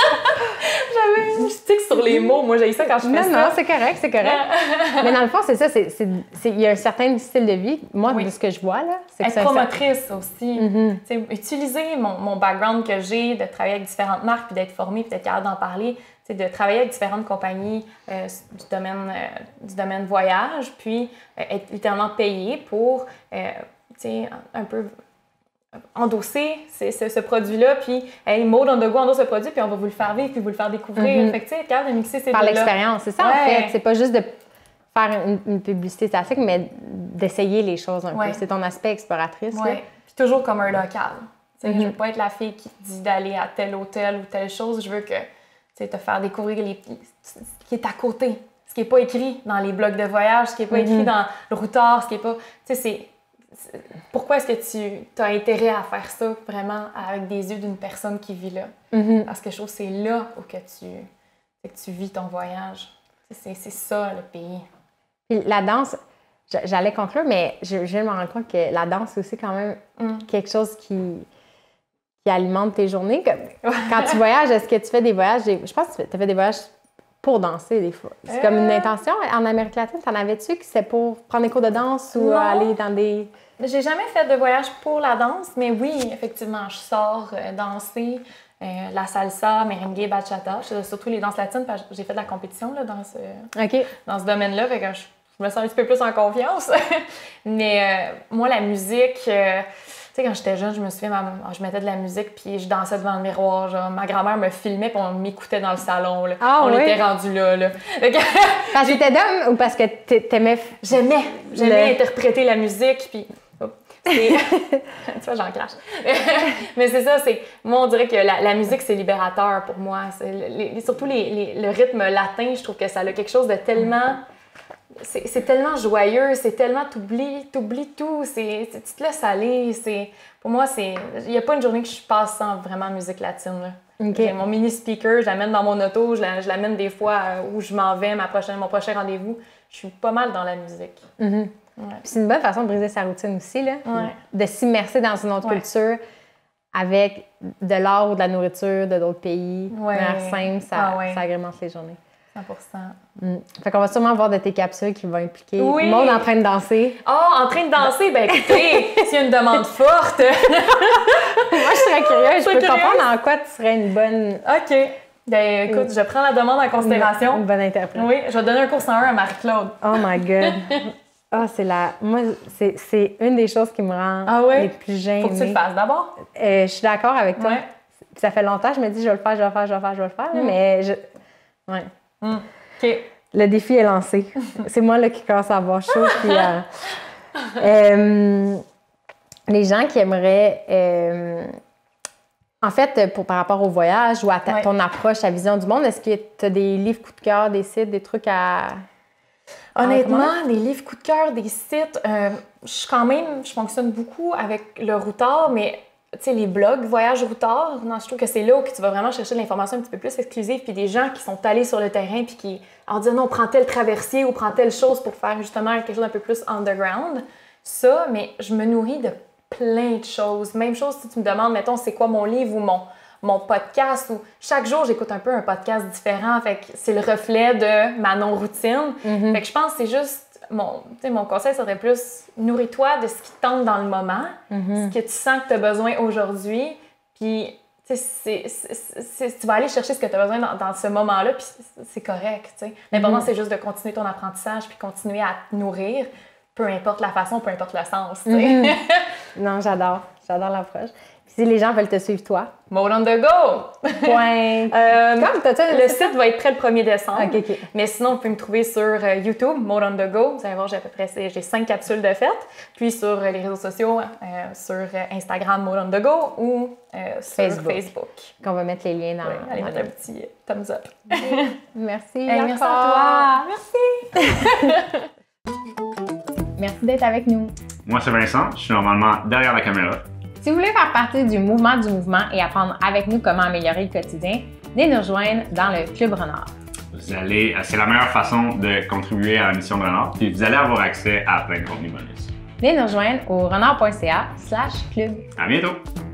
Je tique sur les mots. Moi, j'ai ça quand je fais ça. Non, c'est correct, c'est correct. Mais dans le fond, c'est ça. Il y a un certain style de vie. Moi, de ce que je vois, là, c'est que être promotrice aussi. Utiliser mon background que j'ai, de travailler avec différentes marques, puis d'être formée, puis d'être capable d'en parler, de travailler avec différentes compagnies du domaine voyage, puis être littéralement payée pour, un peu endosser ce produit-là, puis hey, Mode on the go endosse ce produit, puis on va vous le faire vivre, puis vous le faire découvrir. Fait que tu sais, être capable de mixer ces par deux-là. l'expérience, c'est ça en fait. C'est pas juste de faire une publicité statique, mais d'essayer les choses un peu. C'est ton aspect exploratrice. Puis toujours comme un local. Je veux pas être la fille qui dit d'aller à tel hôtel ou telle chose. Je veux que te faire découvrir ce qui est à côté, ce qui n'est pas écrit dans les blogs de voyage, ce qui n'est pas écrit dans le routard, ce qui n'est pas... Pourquoi est-ce que tu as intérêt à faire ça vraiment avec des yeux d'une personne qui vit là? Parce que je trouve que c'est là où que tu vis ton voyage. C'est ça, le pays. Puis la danse, j'allais conclure, mais je viens de me rendre compte que la danse, c'est aussi quand même quelque chose qui alimente tes journées. Quand tu voyages, est-ce que tu fais des voyages... Je pense que tu as fait des voyages pour danser, des fois. C'est comme une intention. En Amérique latine, t'en avais-tu que c'est pour prendre des cours de danse ou aller dans des... J'ai jamais fait de voyage pour la danse, mais oui, effectivement, je sors danser la salsa, merengue, bachata. Surtout les danses latines, parce que j'ai fait de la compétition là, dans ce domaine-là, fait que je me sens un petit peu plus en confiance. Mais moi, la musique... Tu sais, quand j'étais jeune, je me souviens, je mettais de la musique puis je dansais devant le miroir. Genre, ma grand-mère me filmait puis on m'écoutait dans le salon. Là. On était rendus là. Parce que t'étais d'homme ou parce que t'aimais... J'aimais interpréter la musique puis... tu vois, j'en clash. Mais c'est ça, moi, on dirait que la musique, c'est libérateur pour moi. Surtout le rythme latin, je trouve que ça a quelque chose de tellement... C'est tellement joyeux, c'est tellement... T'oublies tout, tu te laisses aller. Pour moi, il n'y a pas une journée que je passe sans vraiment musique latine. Là. J'ai mon mini speaker, je l'amène dans mon auto, je l'amène des fois où je m'en vais, mon prochain rendez-vous. Je suis pas mal dans la musique. C'est une bonne façon de briser sa routine aussi, là, de s'immerser dans une autre culture avec de l'art ou de la nourriture de d'autres pays. De manière simple, ça agrémente les journées. 100%. Fait qu'on va sûrement voir de tes capsules qui vont impliquer le monde en train de danser. En train de danser? Ben écoutez, s'il y a une demande forte... Moi, je serais curieuse. Je peux comprendre en quoi tu serais une bonne... OK. Ben écoute, je prends la demande en considération. Une bonne interprète. Oui, je vais donner un cours 101 à Marie-Claude. Oh my God! Moi, c'est une des choses qui me rend les plus gênée. Faut que tu le fasses d'abord. Je suis d'accord avec toi. Puis ça fait longtemps, je me dis, je vais le faire, mais OK. Le défi est lancé. C'est moi là, qui commence à avoir chaud. Puis, les gens qui aimeraient... en fait, par rapport au voyage ou à ton approche, ta vision du monde, est-ce que tu as des livres coup de cœur, des sites, des trucs à... Honnêtement, des livres coup de cœur, des sites, je fonctionne beaucoup avec le routard, mais tu sais, les blogs voyage routard, je trouve que c'est là où tu vas vraiment chercher de l'information un petit peu plus exclusive, puis des gens qui sont allés sur le terrain, puis qui en disent non, prends tel traversier ou prends telle chose pour faire justement quelque chose d'un peu plus underground. Ça, mais je me nourris de plein de choses. Même chose si tu me demandes, mettons, c'est quoi mon livre ou mon podcast, ou chaque jour, j'écoute un peu un podcast différent, fait que c'est le reflet de ma non-routine. Fait que je pense que c'est juste, mon conseil serait plus, nourris-toi de ce qui te tente dans le moment, ce que tu sens que tu as besoin aujourd'hui, puis tu vas aller chercher ce que tu as besoin dans ce moment-là, puis c'est correct, tu sais. L'important, c'est juste de continuer ton apprentissage, puis continuer à te nourrir, peu importe la façon, peu importe le sens, tu sais. Non, j'adore l'approche. Si les gens veulent te suivre, toi. Mode on the go! Le site va être prêt le 1er décembre. OK. Mais sinon, vous pouvez me trouver sur YouTube, Mode on the go. Vous allez voir, j'ai 5 capsules de fête. Puis sur les réseaux sociaux, sur Instagram, Mode on the go ou sur Facebook. Qu'on va mettre les liens dans... Oui, allez mettre un petit thumbs up. Merci. Merci à toi. Merci. Merci d'être avec nous. Moi, c'est Vincent. Je suis normalement derrière la caméra. Si vous voulez faire partie du mouvement et apprendre avec nous comment améliorer le quotidien, venez nous rejoindre dans le Club Renard. C'est la meilleure façon de contribuer à la mission de Renard, puis vous allez avoir accès à plein de contenus bonus. Venez nous rejoindre au renard.ca/club. À bientôt!